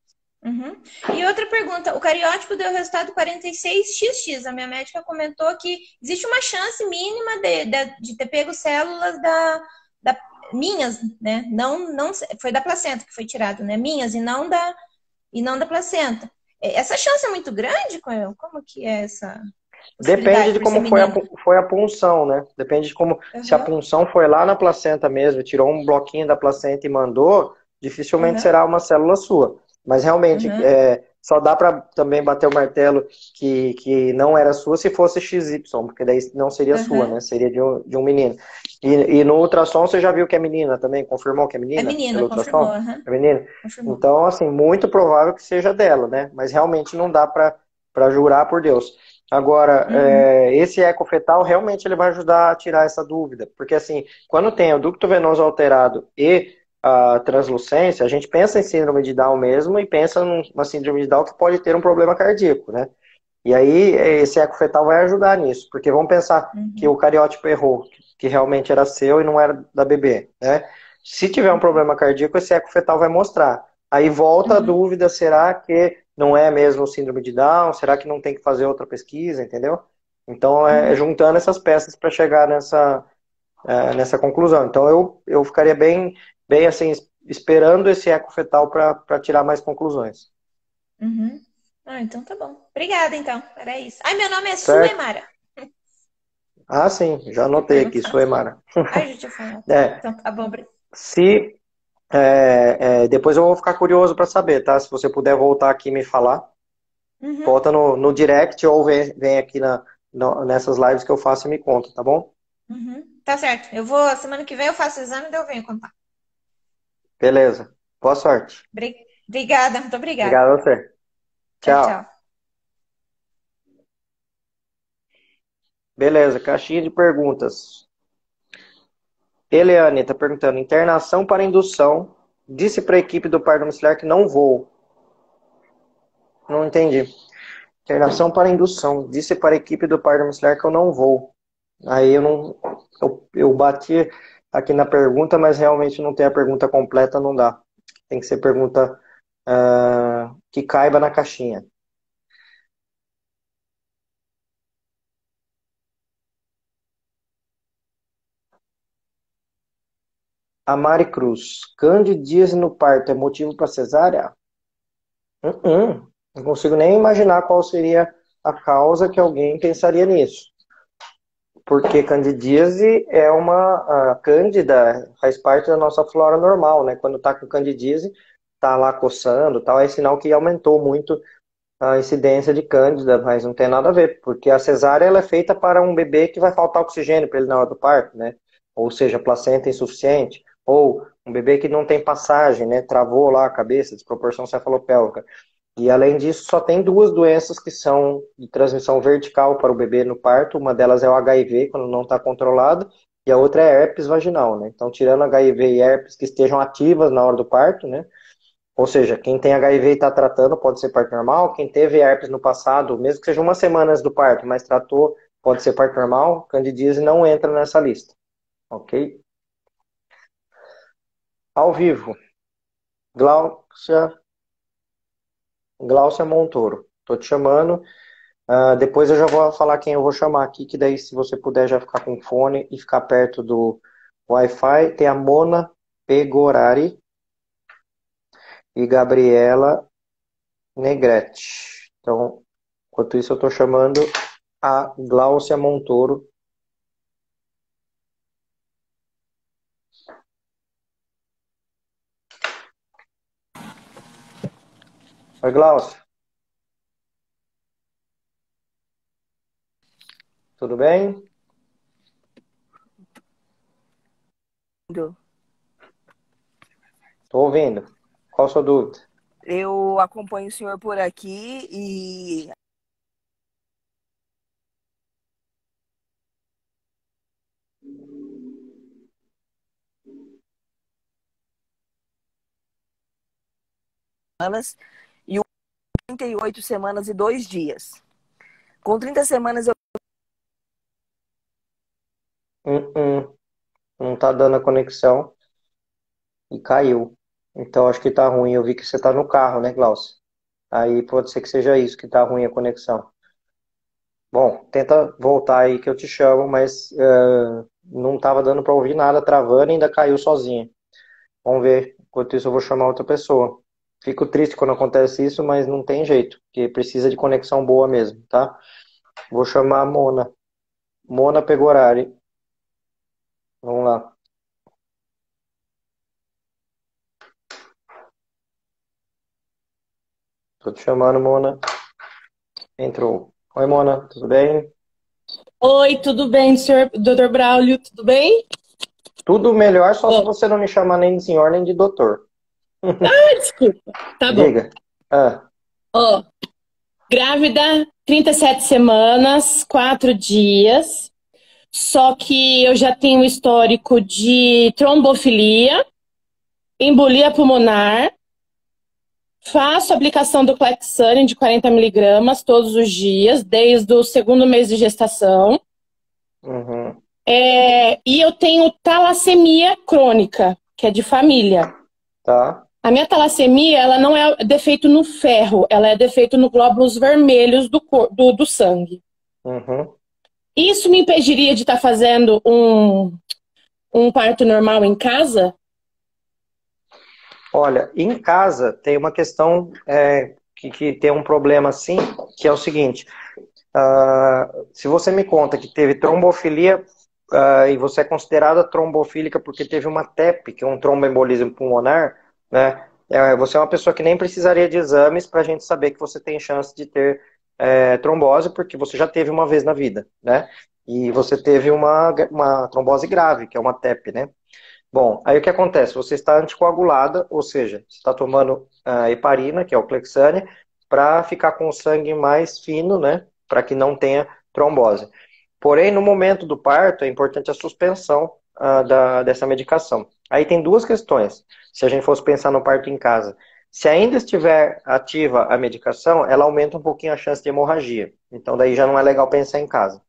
Uhum. E outra pergunta, o cariótipo deu resultado quarenta e seis x x. A minha médica comentou que existe uma chance mínima de, de, de ter pego células da, da minhas, né? Não, não foi da placenta que foi tirado, né? Minhas e não da e não da placenta. Essa chance é muito grande, Coelho? Como que é essa Depende possibilidade de por ser como foi a, menina? foi a punção, né? Depende de como. Se a Aham, punção foi lá na placenta mesmo, tirou um bloquinho da placenta e mandou, dificilmente aham, será uma célula sua. Mas realmente, aham, é, só dá para também bater o martelo que, que não era sua se fosse X Y, porque daí não seria sua, aham. né? Seria de um, de um menino. E, e no ultrassom você já viu que é menina também? Confirmou que é É menina menina, pelo confirmou, ultrassom? aham, É menina? confirmou. Então, assim, muito provável que seja dela, né? Mas realmente não dá para para jurar por Deus. Agora, Uhum, é, esse ecofetal realmente ele vai ajudar a tirar essa dúvida, porque assim, quando tem o ducto venoso alterado e a translucência, a gente pensa em síndrome de Down mesmo e pensa numa síndrome de Down que pode ter um problema cardíaco, né? E aí esse ecofetal vai ajudar nisso, porque vamos pensar que uhum, o cariótipo errou, que realmente era seu e não era da bebê, né? Se tiver um uhum, problema cardíaco, esse ecofetal vai mostrar. Aí volta a uhum, dúvida, será que não é mesmo síndrome de Down? Será que não tem que fazer outra pesquisa, entendeu? Então, é uhum, juntando essas peças para chegar nessa, é, nessa conclusão. Então, eu, eu ficaria bem, bem assim, esperando esse ecofetal para tirar mais conclusões. uhum. Ah, então tá bom. Obrigada, então. Era isso. Ai, meu nome é Certo? Suemara. Ah, sim, já Tinha anotei aqui, perguntado. Suemara. Ai, já tinha falado. É, Então tá bom. obri- se, é, é, depois eu vou ficar curioso para saber, tá? Se você puder voltar aqui e me falar, Uhum, volta no, no direct ou vem, vem aqui na, no- nessas lives que eu faço e me conta, tá bom? uhum. Tá certo. Eu vou, semana que vem eu faço o exame e daí eu venho contar. Beleza. Boa sorte. Obri- Obrigada, muito obrigada. Obrigado a você. Tchau, tchau. Tchau. Beleza, caixinha de perguntas. Eliane está perguntando: internação para indução. Disse para a equipe do parto domiciliar que não vou. Não entendi. Internação para indução. Disse para a equipe do parto domiciliar que eu não vou. Aí eu não. Eu, eu bati aqui na pergunta, mas realmente não tem a pergunta completa, não dá. Tem que ser pergunta ah, que caiba na caixinha. A Mari Cruz. Candidíase no parto é motivo para cesárea? Uh-uh. Não consigo nem imaginar qual seria a causa que alguém pensaria nisso. Porque candidíase é uma. A cândida faz parte da nossa flora normal, né? Quando tá com candidíase, tá lá coçando, tal, é sinal que aumentou muito a incidência de cândida, mas não tem nada a ver, porque a cesárea ela é feita para um bebê que vai faltar oxigênio para ele na hora do parto, né? Ou seja, placenta insuficiente, ou um bebê que não tem passagem, né? Travou lá a cabeça, desproporção cefalopélvica. E além disso, só tem duas doenças que são de transmissão vertical para o bebê no parto. Uma delas é o H I V, quando não está controlado, e a outra é herpes vaginal, né? Então, tirando H I V e herpes que estejam ativas na hora do parto, né? Ou seja, quem tem H I V e está tratando pode ser parto normal. Quem teve herpes no passado, mesmo que seja uma semana antes do parto, mas tratou, pode ser parto normal. Candidíase não entra nessa lista, ok? Ao vivo, Gláucia, Gláucia Montoro. Tô te chamando. Ah, depois eu já vou falar quem eu vou chamar aqui, que daí se você puder já ficar com fone e ficar perto do Wi-Fi. Tem a Mona Pegorari e Gabriela Negrete. Então, enquanto isso eu estou chamando a Gláucia Montoro. Oi, Gláucia, tudo bem? Tô ouvindo. Qual a sua dúvida? Eu acompanho o senhor por aqui e e o trinta e oito semanas e dois dias. Com trinta semanas eu Hum, hum, não tá dando a conexão e caiu. Então acho que tá ruim. Eu vi que você tá no carro, né, Glaucio? Aí pode ser que seja isso, que tá ruim a conexão. Bom, tenta voltar aí que eu te chamo, mas eh, não tava dando para ouvir nada, travando e ainda caiu sozinha. Vamos ver. Enquanto isso, eu vou chamar outra pessoa. Fico triste quando acontece isso, mas não tem jeito, porque precisa de conexão boa mesmo, tá? Vou chamar a Mona. Mona Pegorari. Vamos lá. Tô te chamando, Mona. Entrou. Oi, Mona, tudo bem? Oi, tudo bem, senhor doutor Braulio? Tudo bem? Tudo melhor, só se Ó, você não me chamar nem de senhor nem de doutor. ah, desculpa. Tá bom. Diga. Ah, Ó, grávida, trinta e sete semanas, quatro dias. Só que eu já tenho histórico de trombofilia, embolia pulmonar. Faço aplicação do Clexane de quarenta miligramas todos os dias, desde o segundo mês de gestação. uhum, É, e eu tenho talassemia crônica, que é de família. tá. A minha talassemia, ela não é defeito no ferro, ela é defeito no glóbulos vermelhos do, cor- do, do sangue. Uhum. Isso me impediria de estar fazendo um, um parto normal em casa? Olha, em casa tem uma questão é, que, que tem um problema assim, que é o seguinte: ah, se você me conta que teve trombofilia ah, e você é considerada trombofílica porque teve uma T E P, que é um tromboembolismo pulmonar, né? é, você é uma pessoa que nem precisaria de exames para a gente saber que você tem chance de ter é, trombose, porque você já teve uma vez na vida, né? E você teve uma, uma trombose grave, que é uma T E P, né? Bom, aí o que acontece? Você está anticoagulada, ou seja, você está tomando a heparina, que é o Clexane, para ficar com o sangue mais fino, né? Para que não tenha trombose. Porém, no momento do parto, é importante a suspensão ah, da, dessa medicação. Aí tem duas questões. Se a gente fosse pensar no parto em casa, se ainda estiver ativa a medicação, ela aumenta um pouquinho a chance de hemorragia. Então, daí já não é legal pensar em casa.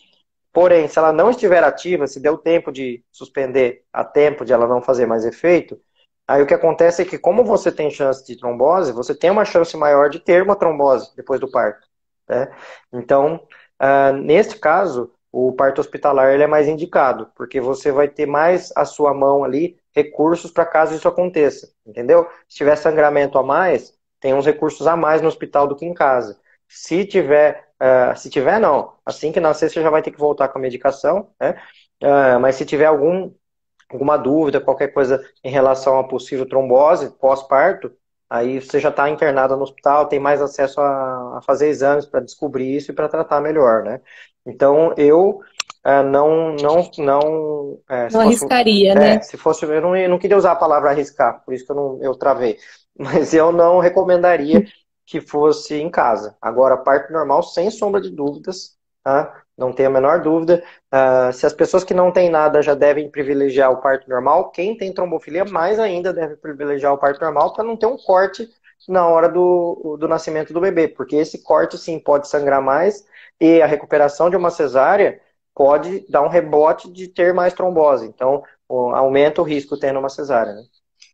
Porém, se ela não estiver ativa, se deu tempo de suspender a tempo de ela não fazer mais efeito, aí o que acontece é que, como você tem chance de trombose, você tem uma chance maior de ter uma trombose depois do parto, né? Então, ah, neste caso, o parto hospitalar ele é mais indicado, porque você vai ter mais à sua mão ali recursos para caso isso aconteça, entendeu? Se tiver sangramento a mais, tem uns recursos a mais no hospital do que em casa. Se tiver, uh, se tiver não, assim que nascer você já vai ter que voltar com a medicação, né? Uh, mas se tiver algum, alguma dúvida, qualquer coisa em relação a possível trombose pós-parto, aí você já está internada no hospital, tem mais acesso a, a fazer exames para descobrir isso e para tratar melhor, né? Então eu uh, não, não, não, é, se Não fosse, arriscaria, é, né? se fosse, eu não, eu não queria usar a palavra arriscar, por isso que eu, não, eu travei, mas eu não recomendaria que fosse em casa. Agora, parto normal, sem sombra de dúvidas, tá? Não tenho a menor dúvida. Uh, se as pessoas que não têm nada já devem privilegiar o parto normal, quem tem trombofilia mais ainda deve privilegiar o parto normal para não ter um corte na hora do, do nascimento do bebê, porque esse corte sim pode sangrar mais e a recuperação de uma cesárea pode dar um rebote de ter mais trombose. Então, aumenta o risco tendo uma cesárea, né?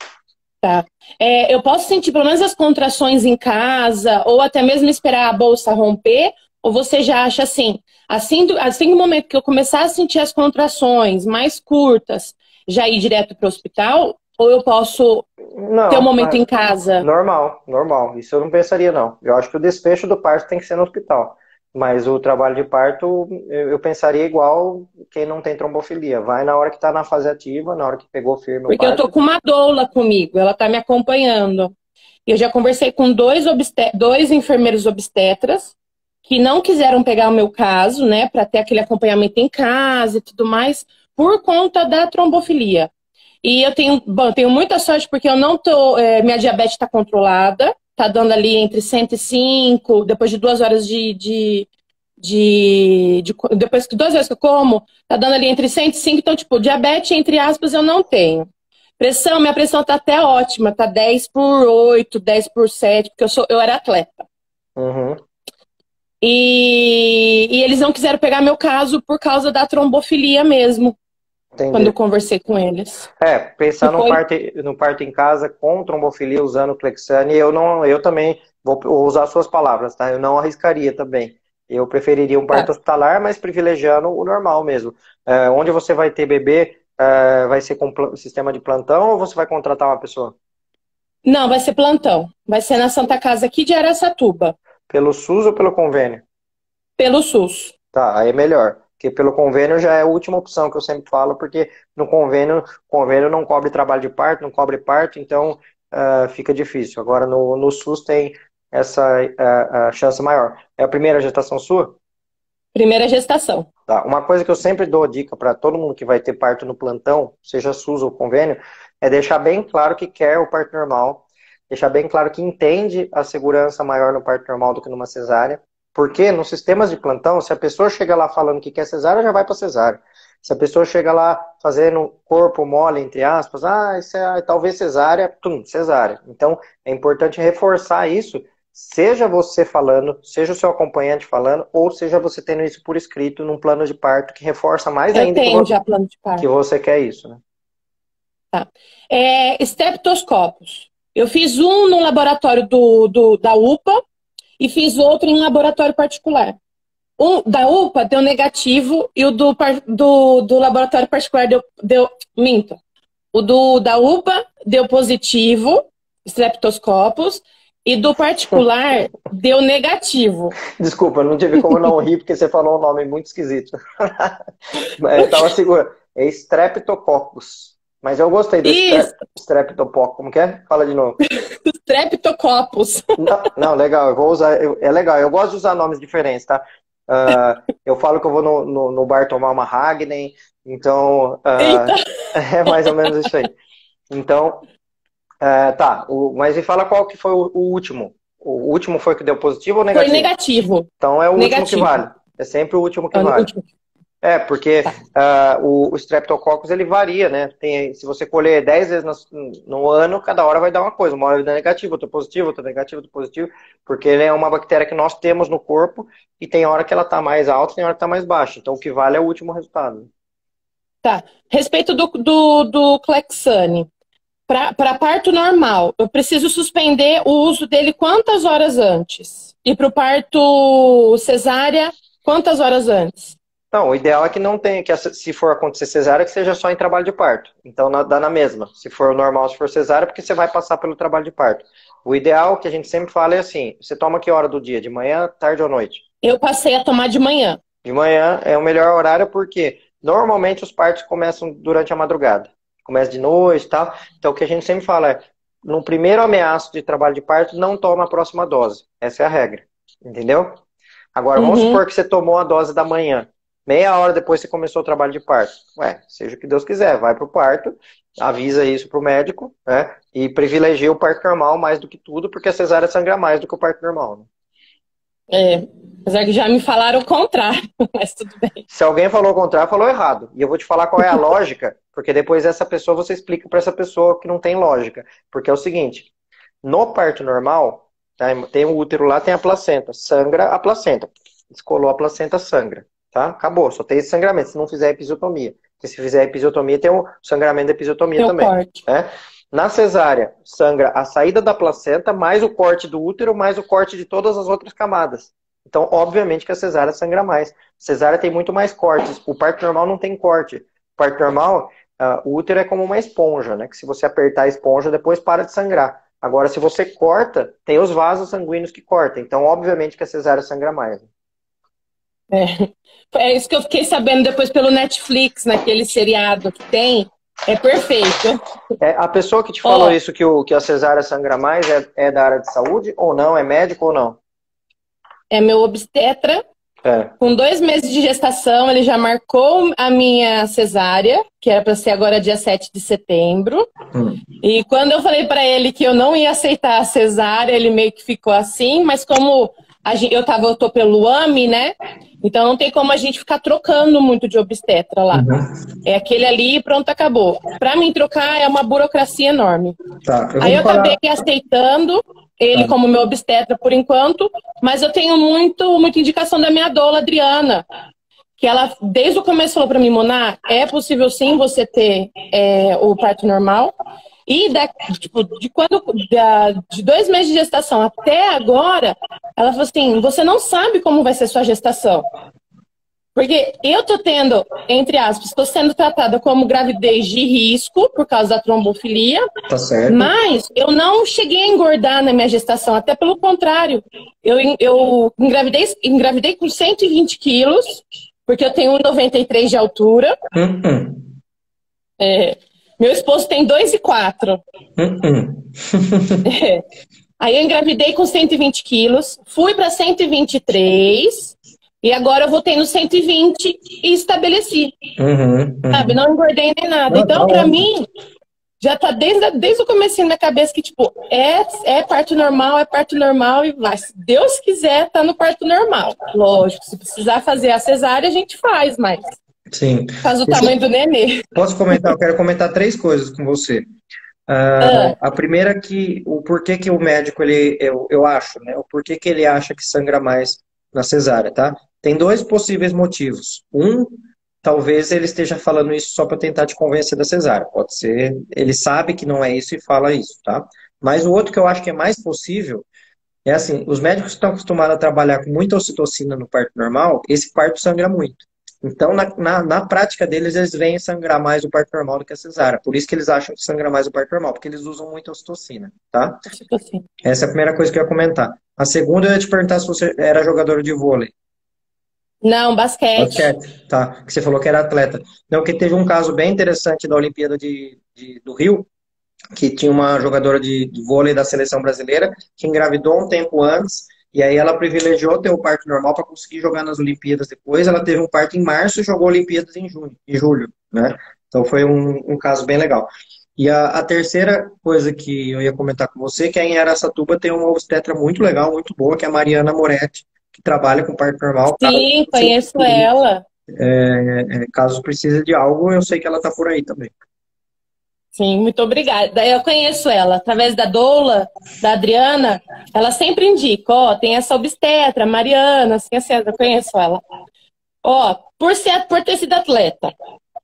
Tá. É, eu posso sentir pelo menos as contrações em casa, ou até mesmo esperar a bolsa romper, ou você já acha assim, assim do, assim do momento que eu começar a sentir as contrações mais curtas, já ir direto para o hospital, ou eu posso Não, ter um momento em casa? normal, normal. Isso eu não pensaria, não. Eu acho que o desfecho do parto tem que ser no hospital. Mas o trabalho de parto, eu eu pensaria igual quem não tem trombofilia. Vai na hora que está na fase ativa, na hora que pegou firme o Porque eu tô parto. com uma doula comigo, ela tá me acompanhando. Eu já conversei com dois, obstet dois enfermeiros obstetras que não quiseram pegar o meu caso, né, para ter aquele acompanhamento em casa e tudo mais, por conta da trombofilia. E eu tenho, bom, eu tenho muita sorte porque eu não tô, é, minha diabetes está controlada, tá dando ali entre cento e cinco, depois de duas horas de, de, de, de depois que duas vezes que eu como, tá dando ali entre cento e cinco, então, tipo, diabetes, entre aspas, eu não tenho. Pressão, minha pressão tá até ótima, tá dez por oito, dez por sete, porque eu, sou, eu era atleta. Uhum. E, e eles não quiseram pegar meu caso por causa da trombofilia mesmo, Entendi. quando eu conversei com eles. É, pensar no Foi- parto, no parto em casa com trombofilia usando Clexane, eu não, eu também vou usar suas palavras, tá? Eu não arriscaria também. Eu preferiria um parto Tá. hospitalar, mas privilegiando o normal mesmo. É, onde você vai ter bebê, é, vai ser com pla- sistema de plantão ou você vai contratar uma pessoa? Não, vai ser plantão. Vai ser na Santa Casa aqui de Araçatuba, Pelo SUS ou pelo convênio? pelo SUS. Tá, aí é melhor. Porque pelo convênio já é a última opção que eu sempre falo, porque no convênio, convênio não cobre trabalho de parto, não cobre parto, então ah, fica difícil. Agora no, no SUS tem essa ah, ah, chance maior. É a primeira gestação sua? Primeira gestação. Tá. Uma coisa que eu sempre dou dica para todo mundo que vai ter parto no plantão, seja SUS ou convênio, é deixar bem claro que quer o parto normal, deixar bem claro que entende a segurança maior no parto normal do que numa cesárea, porque nos sistemas de plantão, se a pessoa chega lá falando que quer cesárea, já vai para cesárea. Se a pessoa chega lá fazendo corpo mole, entre aspas, ah, isso é, talvez cesárea, tum, cesárea. Então, é importante reforçar isso, seja você falando, seja o seu acompanhante falando, ou seja você tendo isso por escrito num plano de parto que reforça mais Eu ainda que tenho você, já plano de que parto. você quer isso, né? É, Streptoscopos. Eu fiz um no laboratório do, do, da U P A e fiz outro em laboratório particular. Um da U P A deu negativo e o do, par- do, do laboratório particular deu, deu. Minto. O do, da U P A deu positivo, Streptoscopos, e do particular deu negativo. Desculpa, eu não tive como não rir porque você falou um nome muito esquisito. Eu tava seguro. É Streptococcus. Mas eu gostei do Isso, Streptococcus. Como que é? Fala de novo. Streptocopos. Não, não, legal, eu vou usar. eu- é legal, eu gosto de usar nomes diferentes, tá? Ah, eu falo que eu vou no, no, no bar tomar uma Hagnen, então ah, Eita, é mais ou menos isso aí. Então, ah, tá, o- mas me fala qual que foi o, o último. O último foi que deu positivo ou foi negativo? negativo. Então é o último que Negativo. vale. É sempre o último que É o vale. último. É, porque Tá. ah, o, o Streptococcus ele varia, né? Tem, se você colher dez vezes no, no ano, cada hora vai dar uma coisa. Uma hora ele dá negativo, outra positivo, outra negativo, outra positivo, porque ele é uma bactéria que nós temos no corpo e tem hora que ela tá mais alta e tem hora que tá mais baixa. Então o que vale é o último resultado. Tá. Respeito do, do, do Clexane. Para parto normal, eu preciso suspender o uso dele quantas horas antes? E para o parto cesárea, quantas horas antes? Não, o ideal é que não tenha, que se for acontecer cesárea, que seja só em trabalho de parto. Então na- dá na mesma. Se for normal, se for cesárea, porque você vai passar pelo trabalho de parto. O ideal, que a gente sempre fala, é assim: você toma que hora do dia? De manhã, tarde ou noite? Eu passei a tomar de manhã. De manhã é o melhor horário porque normalmente os partos começam durante a madrugada. Começa de noite e tal. Então o que a gente sempre fala é, no primeiro ameaço de trabalho de parto, não toma a próxima dose. Essa é a regra. Entendeu? Agora, vamos Uhum. supor que você tomou a dose da manhã. Meia hora depois você começou o trabalho de parto. Ué, seja o que Deus quiser, vai pro parto, avisa isso pro médico, né? E privilegia o parto normal mais do que tudo, porque a cesárea sangra mais do que o parto normal, né? É, apesar que já me falaram o contrário, mas tudo bem. Se alguém falou o contrário, falou errado. E eu vou te falar qual é a lógica, porque depois essa pessoa você explica para essa pessoa que não tem lógica. Porque é o seguinte, no parto normal, tá, tem o útero lá, tem a placenta. Sangra a placenta. Descolou a placenta, sangra. Tá? Acabou, só tem esse sangramento, se não fizer episiotomia. Porque se fizer episiotomia, tem o sangramento da episiotomia Tem o também. corte. Né? Na cesárea, sangra a saída da placenta, mais o corte do útero, mais o corte de todas as outras camadas. Então, obviamente que a cesárea sangra mais. A cesárea tem muito mais cortes. O parto normal não tem corte. O parto normal, uh, o útero é como uma esponja, né? Que se você apertar a esponja, depois para de sangrar. Agora, se você corta, tem os vasos sanguíneos que cortam. Então, obviamente que a cesárea sangra mais. É. É isso que eu fiquei sabendo depois pelo Netflix, naquele seriado que tem. É perfeito. É, a pessoa que te falou Ó. isso, que, o, que a cesárea sangra mais, é, é da área de saúde ou não? É médico ou não? É meu obstetra É. Com dois meses de gestação, ele já marcou a minha cesárea, que era para ser agora dia sete de setembro. Hum. E quando eu falei para ele que eu não ia aceitar a cesárea, ele meio que ficou assim, mas como a gente, eu, tava, eu tô pelo A M E, né? Então não tem como a gente ficar trocando muito de obstetra lá. Uhum. É aquele ali e pronto, acabou. Para mim trocar é uma burocracia enorme. Tá, eu Aí eu falar... acabei aceitando ele como meu obstetra por enquanto, mas eu tenho muito, muita indicação da minha doula, Adriana, que ela, desde o começo, falou para mim, Moná, é possível sim você ter é, o parto normal. E da, tipo, de, quando, da, de dois meses de gestação até agora, ela falou assim, você não sabe como vai ser sua gestação. Porque eu tô tendo, entre aspas, estou sendo tratada como gravidez de risco por causa da trombofilia. Tá certo. Mas eu não cheguei a engordar na minha gestação, até pelo contrário. Eu, eu engravidei, engravidei com cento e vinte quilos, porque eu tenho um e noventa e três de altura. Uhum. É, meu esposo tem dois e quatro. Uhum. É. Aí eu engravidei com cento e vinte quilos, fui para cento e vinte e três. E agora eu voltei no cento e vinte e estabeleci. Uhum, uhum. Sabe? Não engordei nem nada. Não, então, tá pra mim, já tá desde, desde o comecinho da cabeça que, tipo, é, é parto normal, é parto normal e vai. Se Deus quiser, tá no parto normal. Lógico, se precisar fazer a cesárea, a gente faz, mas... Sim. Faz o Deixa tamanho eu... do nenê. Posso comentar? Eu quero comentar três coisas com você. Uh, ah. A primeira é que o porquê que o médico, ele, eu, eu acho, né? O porquê que ele acha que sangra mais na cesárea, tá? Tem dois possíveis motivos. Um, talvez ele esteja falando isso só para tentar te convencer da cesárea. Pode ser, ele sabe que não é isso e fala isso, tá? Mas o outro que eu acho que é mais possível é assim, os médicos que estão acostumados a trabalhar com muita ocitocina no parto normal, esse parto sangra muito. Então, na, na, na prática deles, eles veem sangrar mais o parto normal do que a cesárea. Por isso que eles acham que sangra mais o parto normal, porque eles usam muita ocitocina, tá? Ocitocina. Essa é a primeira coisa que eu ia comentar. A segunda, eu ia te perguntar se você era jogadora de vôlei. Não, basquete. Basquete, tá. Que você falou que era atleta. Não, que teve um caso bem interessante da Olimpíada de, de, do Rio, que tinha uma jogadora de, de vôlei da seleção brasileira que engravidou um tempo antes, e aí ela privilegiou ter o parto normal para conseguir jogar nas Olimpíadas depois. Ela teve um parto em março e jogou Olimpíadas em junho, em julho, né? Então foi um, um caso bem legal. E a, a terceira coisa que eu ia comentar com você, que é em Araçatuba tem uma obstetra muito legal, muito boa, que é a Mariana Moretti, que trabalha com parto normal. Sim, caso, conheço ela. É, é, caso precise de algo, eu sei que ela está por aí também. Sim, muito obrigada. Eu conheço ela, através da doula, da Adriana, ela sempre indica, ó, tem essa obstetra, Mariana, assim, assim, eu conheço ela. Ó, por, ser, por ter sido atleta,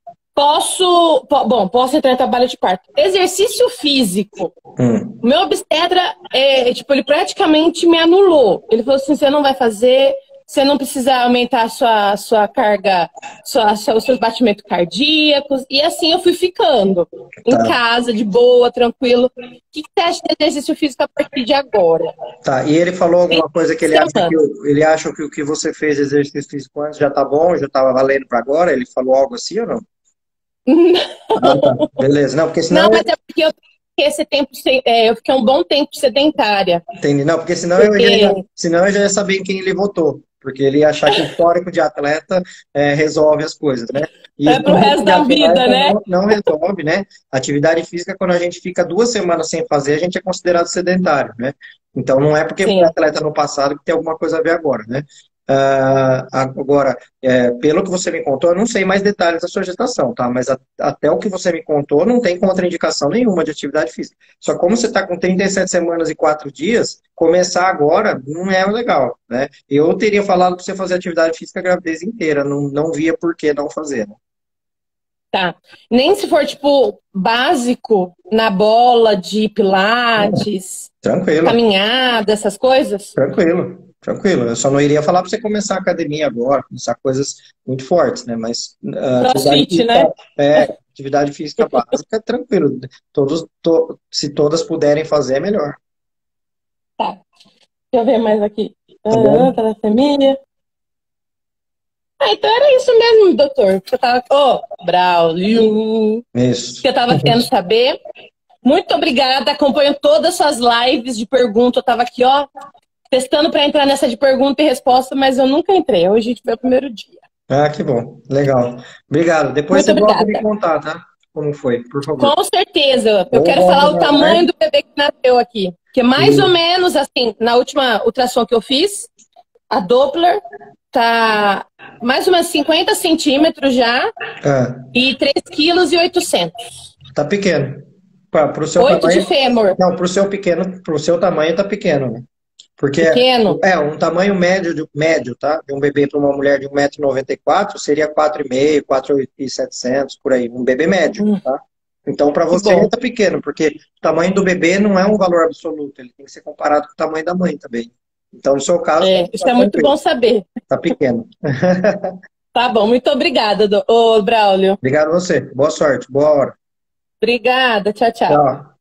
posso, po, bom, posso entrar em trabalho de parto. Exercício físico. Hum. O meu obstetra, é, tipo, ele praticamente me anulou. Ele falou assim, você não vai fazer... Você não precisa aumentar a sua, sua carga, sua, sua, os seus batimentos cardíacos. E assim eu fui ficando. Em Tá. casa, de boa, tranquilo. O que você acha de exercício físico a partir de agora? Tá, e ele falou alguma coisa que ele acha Semana. que, o- ele acha que o que você fez exercício físico antes já tá bom, já tava valendo para agora? Ele falou algo assim ou não? Ah, tá. Beleza. Não, porque senão... Não, mas é porque eu fiquei esse tempo, sem- é, eu fiquei um bom tempo sedentária. Entendi. Não, porque senão eu, já Porque- ia, senão eu já ia saber em quem ele votou. Porque ele ia achar que o histórico de atleta é, resolve as coisas, né? E É o pro histórico resto de da atleta vida, né? Não, não resolve, né? Atividade física, quando a gente fica duas semanas sem fazer, a gente é considerado sedentário, né? Então não é porque Sim. foi atleta no passado que tem alguma coisa a ver agora, né? Ah, agora, é, pelo que você me contou, eu não sei mais detalhes da sua gestação, tá? Mas a- até o que você me contou, não tem contraindicação nenhuma de atividade física. Só que como você está com trinta e sete semanas e quatro dias, começar agora não é legal, né? Eu teria falado para você fazer atividade física a gravidez inteira, não, não via por que não fazer, né? Tá. Nem se for, tipo, básico na bola de pilates, Tranquilo, caminhada, essas coisas. tranquilo, tranquilo. Eu só não iria falar para você começar a academia agora, começar coisas muito fortes, né? Mas ah, atividade Crossfit, física, né? é, atividade física básica, tranquilo. Todos, to- se todas puderem fazer, é melhor. Tá. Deixa eu ver mais aqui. Tá bom. Ah, talassemia. Ah, então era isso mesmo, doutor. Que eu tava. Ô, Braulio. Isso. Que eu tava querendo saber. Muito obrigada. Acompanho todas as suas lives de pergunta. Eu tava aqui, ó, testando para entrar nessa de pergunta e resposta, mas eu nunca entrei. Hoje foi o primeiro dia. Ah, que bom. Legal. Obrigado. Depois Muito você volta a me obrigada. contar, tá? Como foi, por favor. Com certeza. Eu Ou quero volta falar o no tamanho alerta. do bebê que nasceu aqui. Que mais Sim. ou menos, assim, na última ultrassom que eu fiz, a Doppler tá mais ou menos cinquenta centímetros já Ah, e três quilos e oitocentos. tá pequeno. Para o seu oito de tamanho. fêmur. Não, para o seu pequeno, para o seu tamanho tá pequeno, né? Porque Pequeno. é um tamanho médio, de, médio, tá? De um bebê para uma mulher de um metro e noventa e quatro seria quatro e meio, quatro mil e setecentos, por aí. Um bebê médio, Hum, tá? Então, para que você, bom. tá pequeno, porque o tamanho do bebê não é um valor absoluto, ele tem que ser comparado com o tamanho da mãe também. Então, no seu caso, É, isso tá é muito tranquilo, bom saber. tá pequeno. Tá bom, muito obrigada, do... ô, Braulio. Obrigado a você. Boa sorte, boa hora. Obrigada, tchau, tchau. Tchau.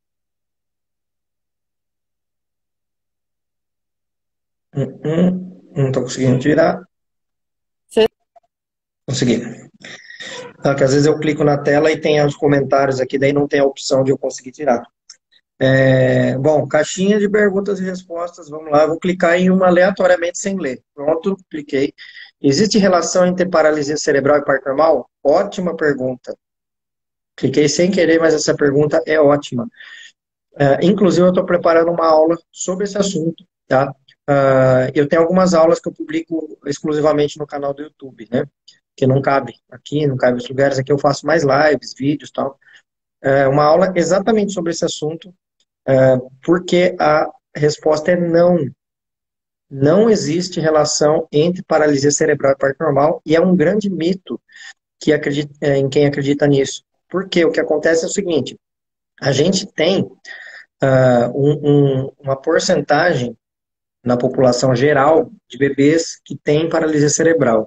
Hum, hum, não tô conseguindo tirar. Você- Consegui. Não, que às vezes eu clico na tela e tem os comentários aqui, daí não tem a opção de eu conseguir tirar. É, bom, caixinha de perguntas e respostas, vamos lá, eu vou clicar em uma aleatoriamente sem ler. Pronto, cliquei. Existe relação entre paralisia cerebral e parto normal? Ótima pergunta. Cliquei sem querer, mas essa pergunta é ótima. É, inclusive, eu estou preparando uma aula sobre esse assunto, tá? Ah, eu tenho algumas aulas que eu publico exclusivamente no canal do YouTube, né? Que não cabe aqui, não cabe em outros lugares. Aqui eu faço mais lives, vídeos e tal. É uma aula exatamente sobre esse assunto, é, porque a resposta é não. Não existe relação entre paralisia cerebral e parto normal, e é um grande mito que acredita, é, em quem acredita nisso. Porque o que acontece é o seguinte, a gente tem uh, um, um, uma porcentagem na população geral de bebês que tem paralisia cerebral.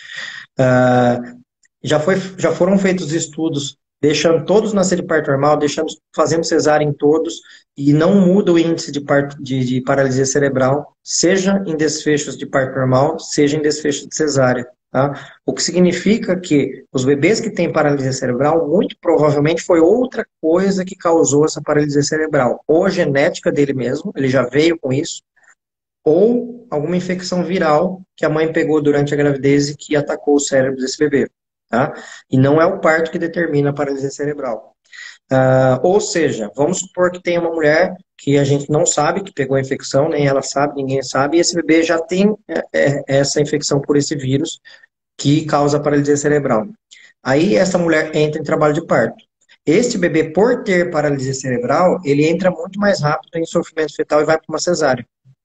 Uh, já, foi, já foram feitos estudos deixando todos nascer de parto normal, deixando, fazendo cesárea em todos, e não muda o índice de, parto, de, de paralisia cerebral, seja em desfechos de parto normal, seja em desfechos de cesárea. Tá? O que significa que os bebês que têm paralisia cerebral, muito provavelmente foi outra coisa que causou essa paralisia cerebral. Ou a genética dele mesmo, ele já veio com isso, ou alguma infecção viral que a mãe pegou durante a gravidez e que atacou o cérebro desse bebê. Tá? E não é o parto que determina a paralisia cerebral. Uh, ou seja, vamos supor que tem uma mulher que a gente não sabe que pegou a infecção, nem ela sabe, ninguém sabe, e esse bebê já tem é, é, essa infecção por esse vírus que causa paralisia cerebral. Aí essa mulher entra em trabalho de parto. Este bebê, por ter paralisia cerebral, ele entra muito mais rápido em sofrimento fetal e vai para uma cesárea.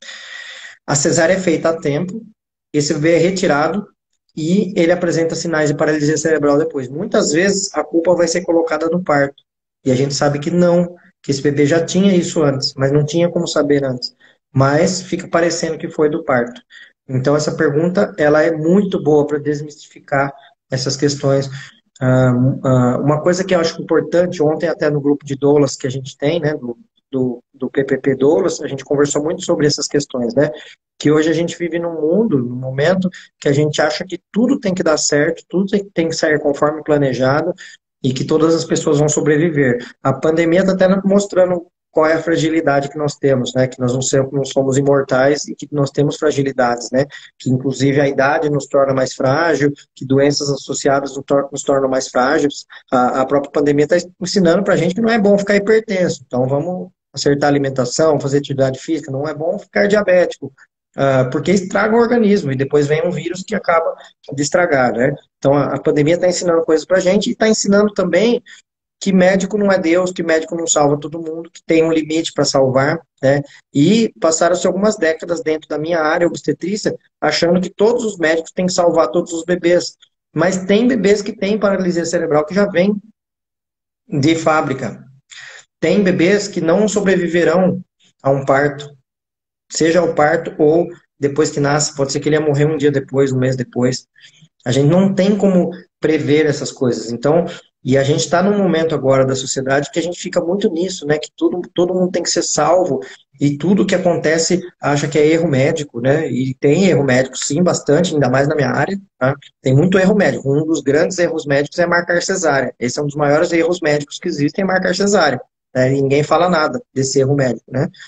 A cesárea é feita a tempo, esse bebê é retirado e ele apresenta sinais de paralisia cerebral depois. Muitas vezes a culpa vai ser colocada no parto. E a gente sabe que não, que esse bebê já tinha isso antes, mas não tinha como saber antes. Mas fica parecendo que foi do parto. Então essa pergunta, ela é muito boa para desmistificar essas questões. Uh, uh, uma coisa que eu acho importante, ontem até no grupo de doulas que a gente tem, né, do, do, do P P P Doulas, a gente conversou muito sobre essas questões, né, que hoje a gente vive num mundo, num momento que a gente acha que tudo tem que dar certo, tudo tem que sair conforme planejado e que todas as pessoas vão sobreviver. A pandemia está até mostrando qual é a fragilidade que nós temos, né? Que nós não somos, não somos imortais e que nós temos fragilidades, né? Que inclusive a idade nos torna mais frágil, que doenças associadas nos, tor nos tornam mais frágeis. A, a própria pandemia está ensinando para a gente que não é bom ficar hipertenso. Então vamos acertar a alimentação, fazer atividade física. Não é bom ficar diabético, uh, porque estraga o organismo e depois vem um vírus que acaba de estragar, né? Então a, a pandemia está ensinando coisas para a gente e está ensinando também que médico não é Deus, que médico não salva todo mundo, que tem um limite para salvar, né? E passaram-se algumas décadas dentro da minha área obstetrícia, achando que todos os médicos têm que salvar todos os bebês. Mas tem bebês que têm paralisia cerebral que já vem de fábrica. Tem bebês que não sobreviverão a um parto, seja ao parto ou depois que nasce, pode ser que ele ia morrer um dia depois, um mês depois. A gente não tem como prever essas coisas. Então, e a gente está num momento agora da sociedade que a gente fica muito nisso, né? Que tudo, todo mundo tem que ser salvo e tudo que acontece acha que é erro médico, né? E tem erro médico, sim, bastante, ainda mais na minha área, tá? Tem muito erro médico. Um dos grandes erros médicos é marcar cesárea. Esse é um dos maiores erros médicos que existem, é marcar cesárea. Né? E ninguém fala nada desse erro médico, né?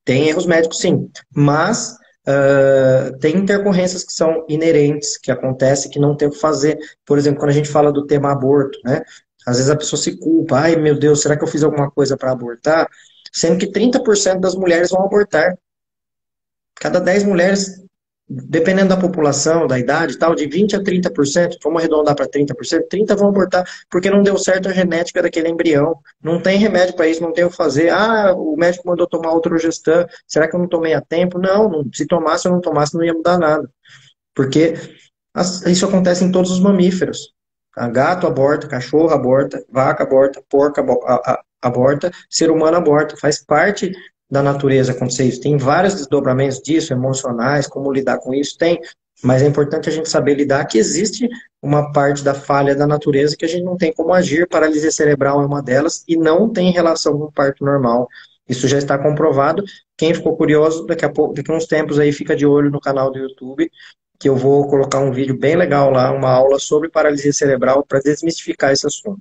Tem erros médicos, sim, mas uh, tem intercorrências que são inerentes, que acontecem, que não tem o que fazer. Por exemplo, quando a gente fala do tema aborto, né? Às vezes a pessoa se culpa, ai meu Deus, será que eu fiz alguma coisa para abortar? Sendo que trinta por cento das mulheres vão abortar. Cada dez mulheres, dependendo da população, da idade e tal, de vinte a trinta por cento, vamos arredondar para trinta por cento, trinta vão abortar porque não deu certo a genética daquele embrião. Não tem remédio para isso, não tem o que fazer. Ah, o médico mandou tomar Outrogestan, será que eu não tomei a tempo? Não, não, se tomasse ou não tomasse não ia mudar nada. Porque isso acontece em todos os mamíferos. Gato aborta, cachorro aborta, vaca aborta, porca aborta, ser humano aborta. Faz parte da natureza acontecer isso. Tem vários desdobramentos disso, emocionais, como lidar com isso, tem. Mas é importante a gente saber lidar que existe uma parte da falha da natureza que a gente não tem como agir. Paralisia cerebral é uma delas e não tem relação com o parto normal. Isso já está comprovado. Quem ficou curioso, daqui a pouco, daqui a uns tempos aí, fica de olho no canal do YouTube, que eu vou colocar um vídeo bem legal lá, uma aula sobre paralisia cerebral para desmistificar esse assunto.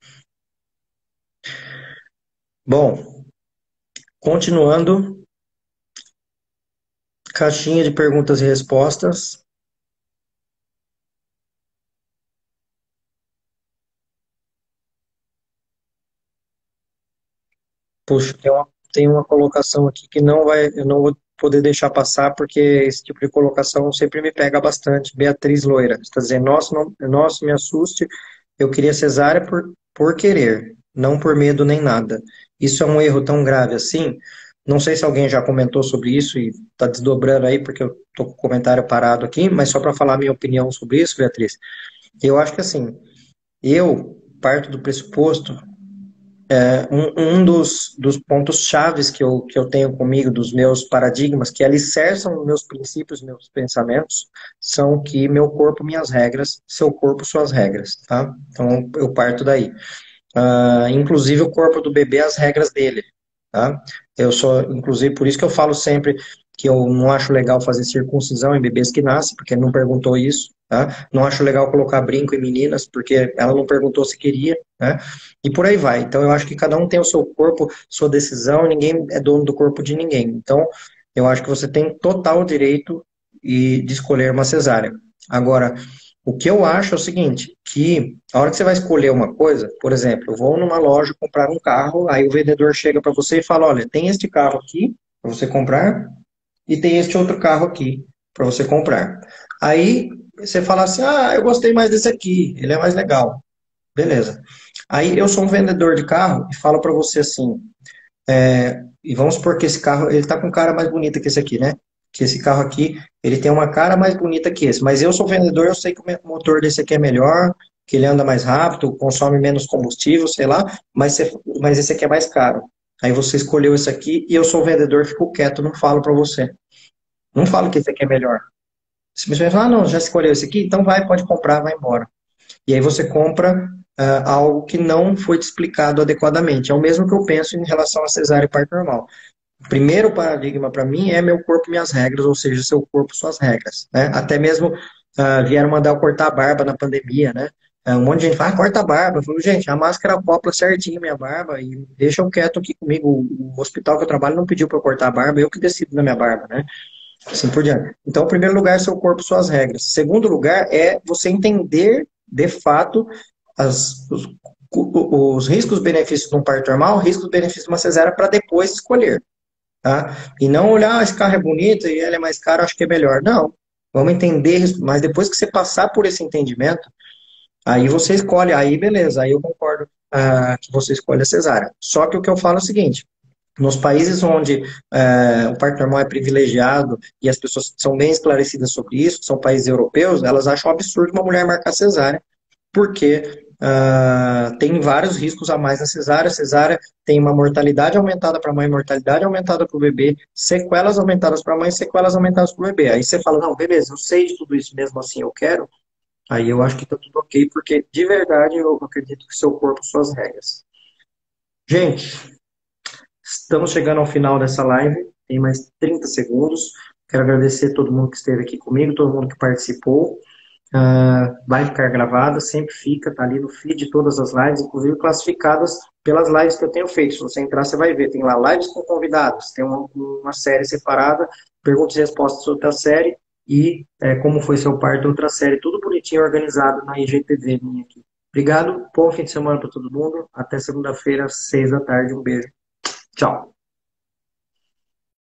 Bom, continuando, caixinha de perguntas e respostas. Puxa, tem uma, tem uma colocação aqui que não vai, eu não vou poder deixar passar, porque esse tipo de colocação sempre me pega bastante. Beatriz Loira está dizendo, nossa, não, nossa, me assuste, eu queria cesárea por, por querer, não por medo nem nada. Isso é um erro tão grave assim? Não sei se alguém já comentou sobre isso e está desdobrando aí, porque eu estou com o comentário parado aqui, mas só para falar a minha opinião sobre isso, Beatriz, eu acho que assim, eu parto do pressuposto, é, um, um dos, dos pontos chaves que eu, que eu tenho comigo, dos meus paradigmas, que alicerçam meus princípios, meus pensamentos, são que meu corpo, minhas regras, seu corpo, suas regras, tá? Então, eu parto daí. Uh, inclusive o corpo do bebê, as regras dele, tá? Eu sou, inclusive, por isso que eu falo sempre que eu não acho legal fazer circuncisão em bebês que nascem, porque ele não perguntou isso, tá? Não acho legal colocar brinco em meninas, porque ela não perguntou se queria, né? E por aí vai. Então eu acho que cada um tem o seu corpo, sua decisão, ninguém é dono do corpo de ninguém. Então eu acho que você tem total direito de escolher uma cesárea. Agora, o que eu acho é o seguinte, que a hora que você vai escolher uma coisa, por exemplo, eu vou numa loja comprar um carro, aí o vendedor chega para você e fala, olha, tem este carro aqui para você comprar e tem este outro carro aqui para você comprar. Aí você fala assim, ah, eu gostei mais desse aqui, ele é mais legal. Beleza. Aí eu sou um vendedor de carro e falo para você assim, é, e vamos supor que esse carro, ele tá com cara mais bonita que esse aqui, né? Que esse carro aqui, ele tem uma cara mais bonita que esse. Mas eu sou vendedor, eu sei que o motor desse aqui é melhor, que ele anda mais rápido, consome menos combustível, sei lá, mas, você, mas esse aqui é mais caro. Aí você escolheu esse aqui e eu sou vendedor, fico quieto, não falo para você. Não falo que esse aqui é melhor. Se você falar, ah, não, já escolheu esse aqui? Então vai, pode comprar, vai embora. E aí você compra uh, algo que não foi te explicado adequadamente. É o mesmo que eu penso em relação a cesárea e parto normal. O primeiro paradigma para mim é meu corpo, minhas regras, ou seja, seu corpo, suas regras. Né? Até mesmo uh, vieram mandar eu cortar a barba na pandemia, né? Uh, um monte de gente fala, ah, corta a barba. Eu falo, gente, a máscara acopla certinho minha barba e deixa eu quieto aqui comigo. O, o hospital que eu trabalho não pediu para eu cortar a barba, eu que decido na minha barba, né? Assim por diante. Então, em primeiro lugar, seu corpo, suas regras. Segundo lugar, é você entender, de fato, as, os, os riscos e benefícios de um parto normal, riscos e benefícios de uma cesárea, para depois escolher. Tá? E não olhar, ah, esse carro é bonito e ele é mais caro, acho que é melhor. Não. Vamos entender, mas depois que você passar por esse entendimento, aí você escolhe, aí beleza, aí eu concordo ah, que você escolhe a cesárea. Só que o que eu falo é o seguinte, nos países onde é, o parto normal é privilegiado e as pessoas são bem esclarecidas sobre isso, são países europeus, elas acham absurdo uma mulher marcar cesárea, porque uh, tem vários riscos a mais na cesárea. A cesárea tem uma mortalidade aumentada para a mãe, mortalidade aumentada para o bebê, sequelas aumentadas para a mãe, sequelas aumentadas para o bebê. Aí você fala, não, beleza, eu sei de tudo isso, mesmo assim eu quero. Aí eu acho que está tudo ok, porque de verdade eu acredito que seu corpo, suas regras. Gente, estamos chegando ao final dessa live, tem mais trinta segundos. Quero agradecer a todo mundo que esteve aqui comigo, todo mundo que participou. Uh, vai ficar gravada, sempre fica, tá ali no feed de todas as lives, inclusive classificadas pelas lives que eu tenho feito. Se você entrar, você vai ver, tem lá lives com convidados, tem uma, uma série separada, perguntas e respostas sobre a série, e é, como foi seu parto, outra série, tudo bonitinho, organizado na I G T V minha aqui. Obrigado, bom fim de semana para todo mundo, até segunda-feira, seis da tarde, um beijo, tchau.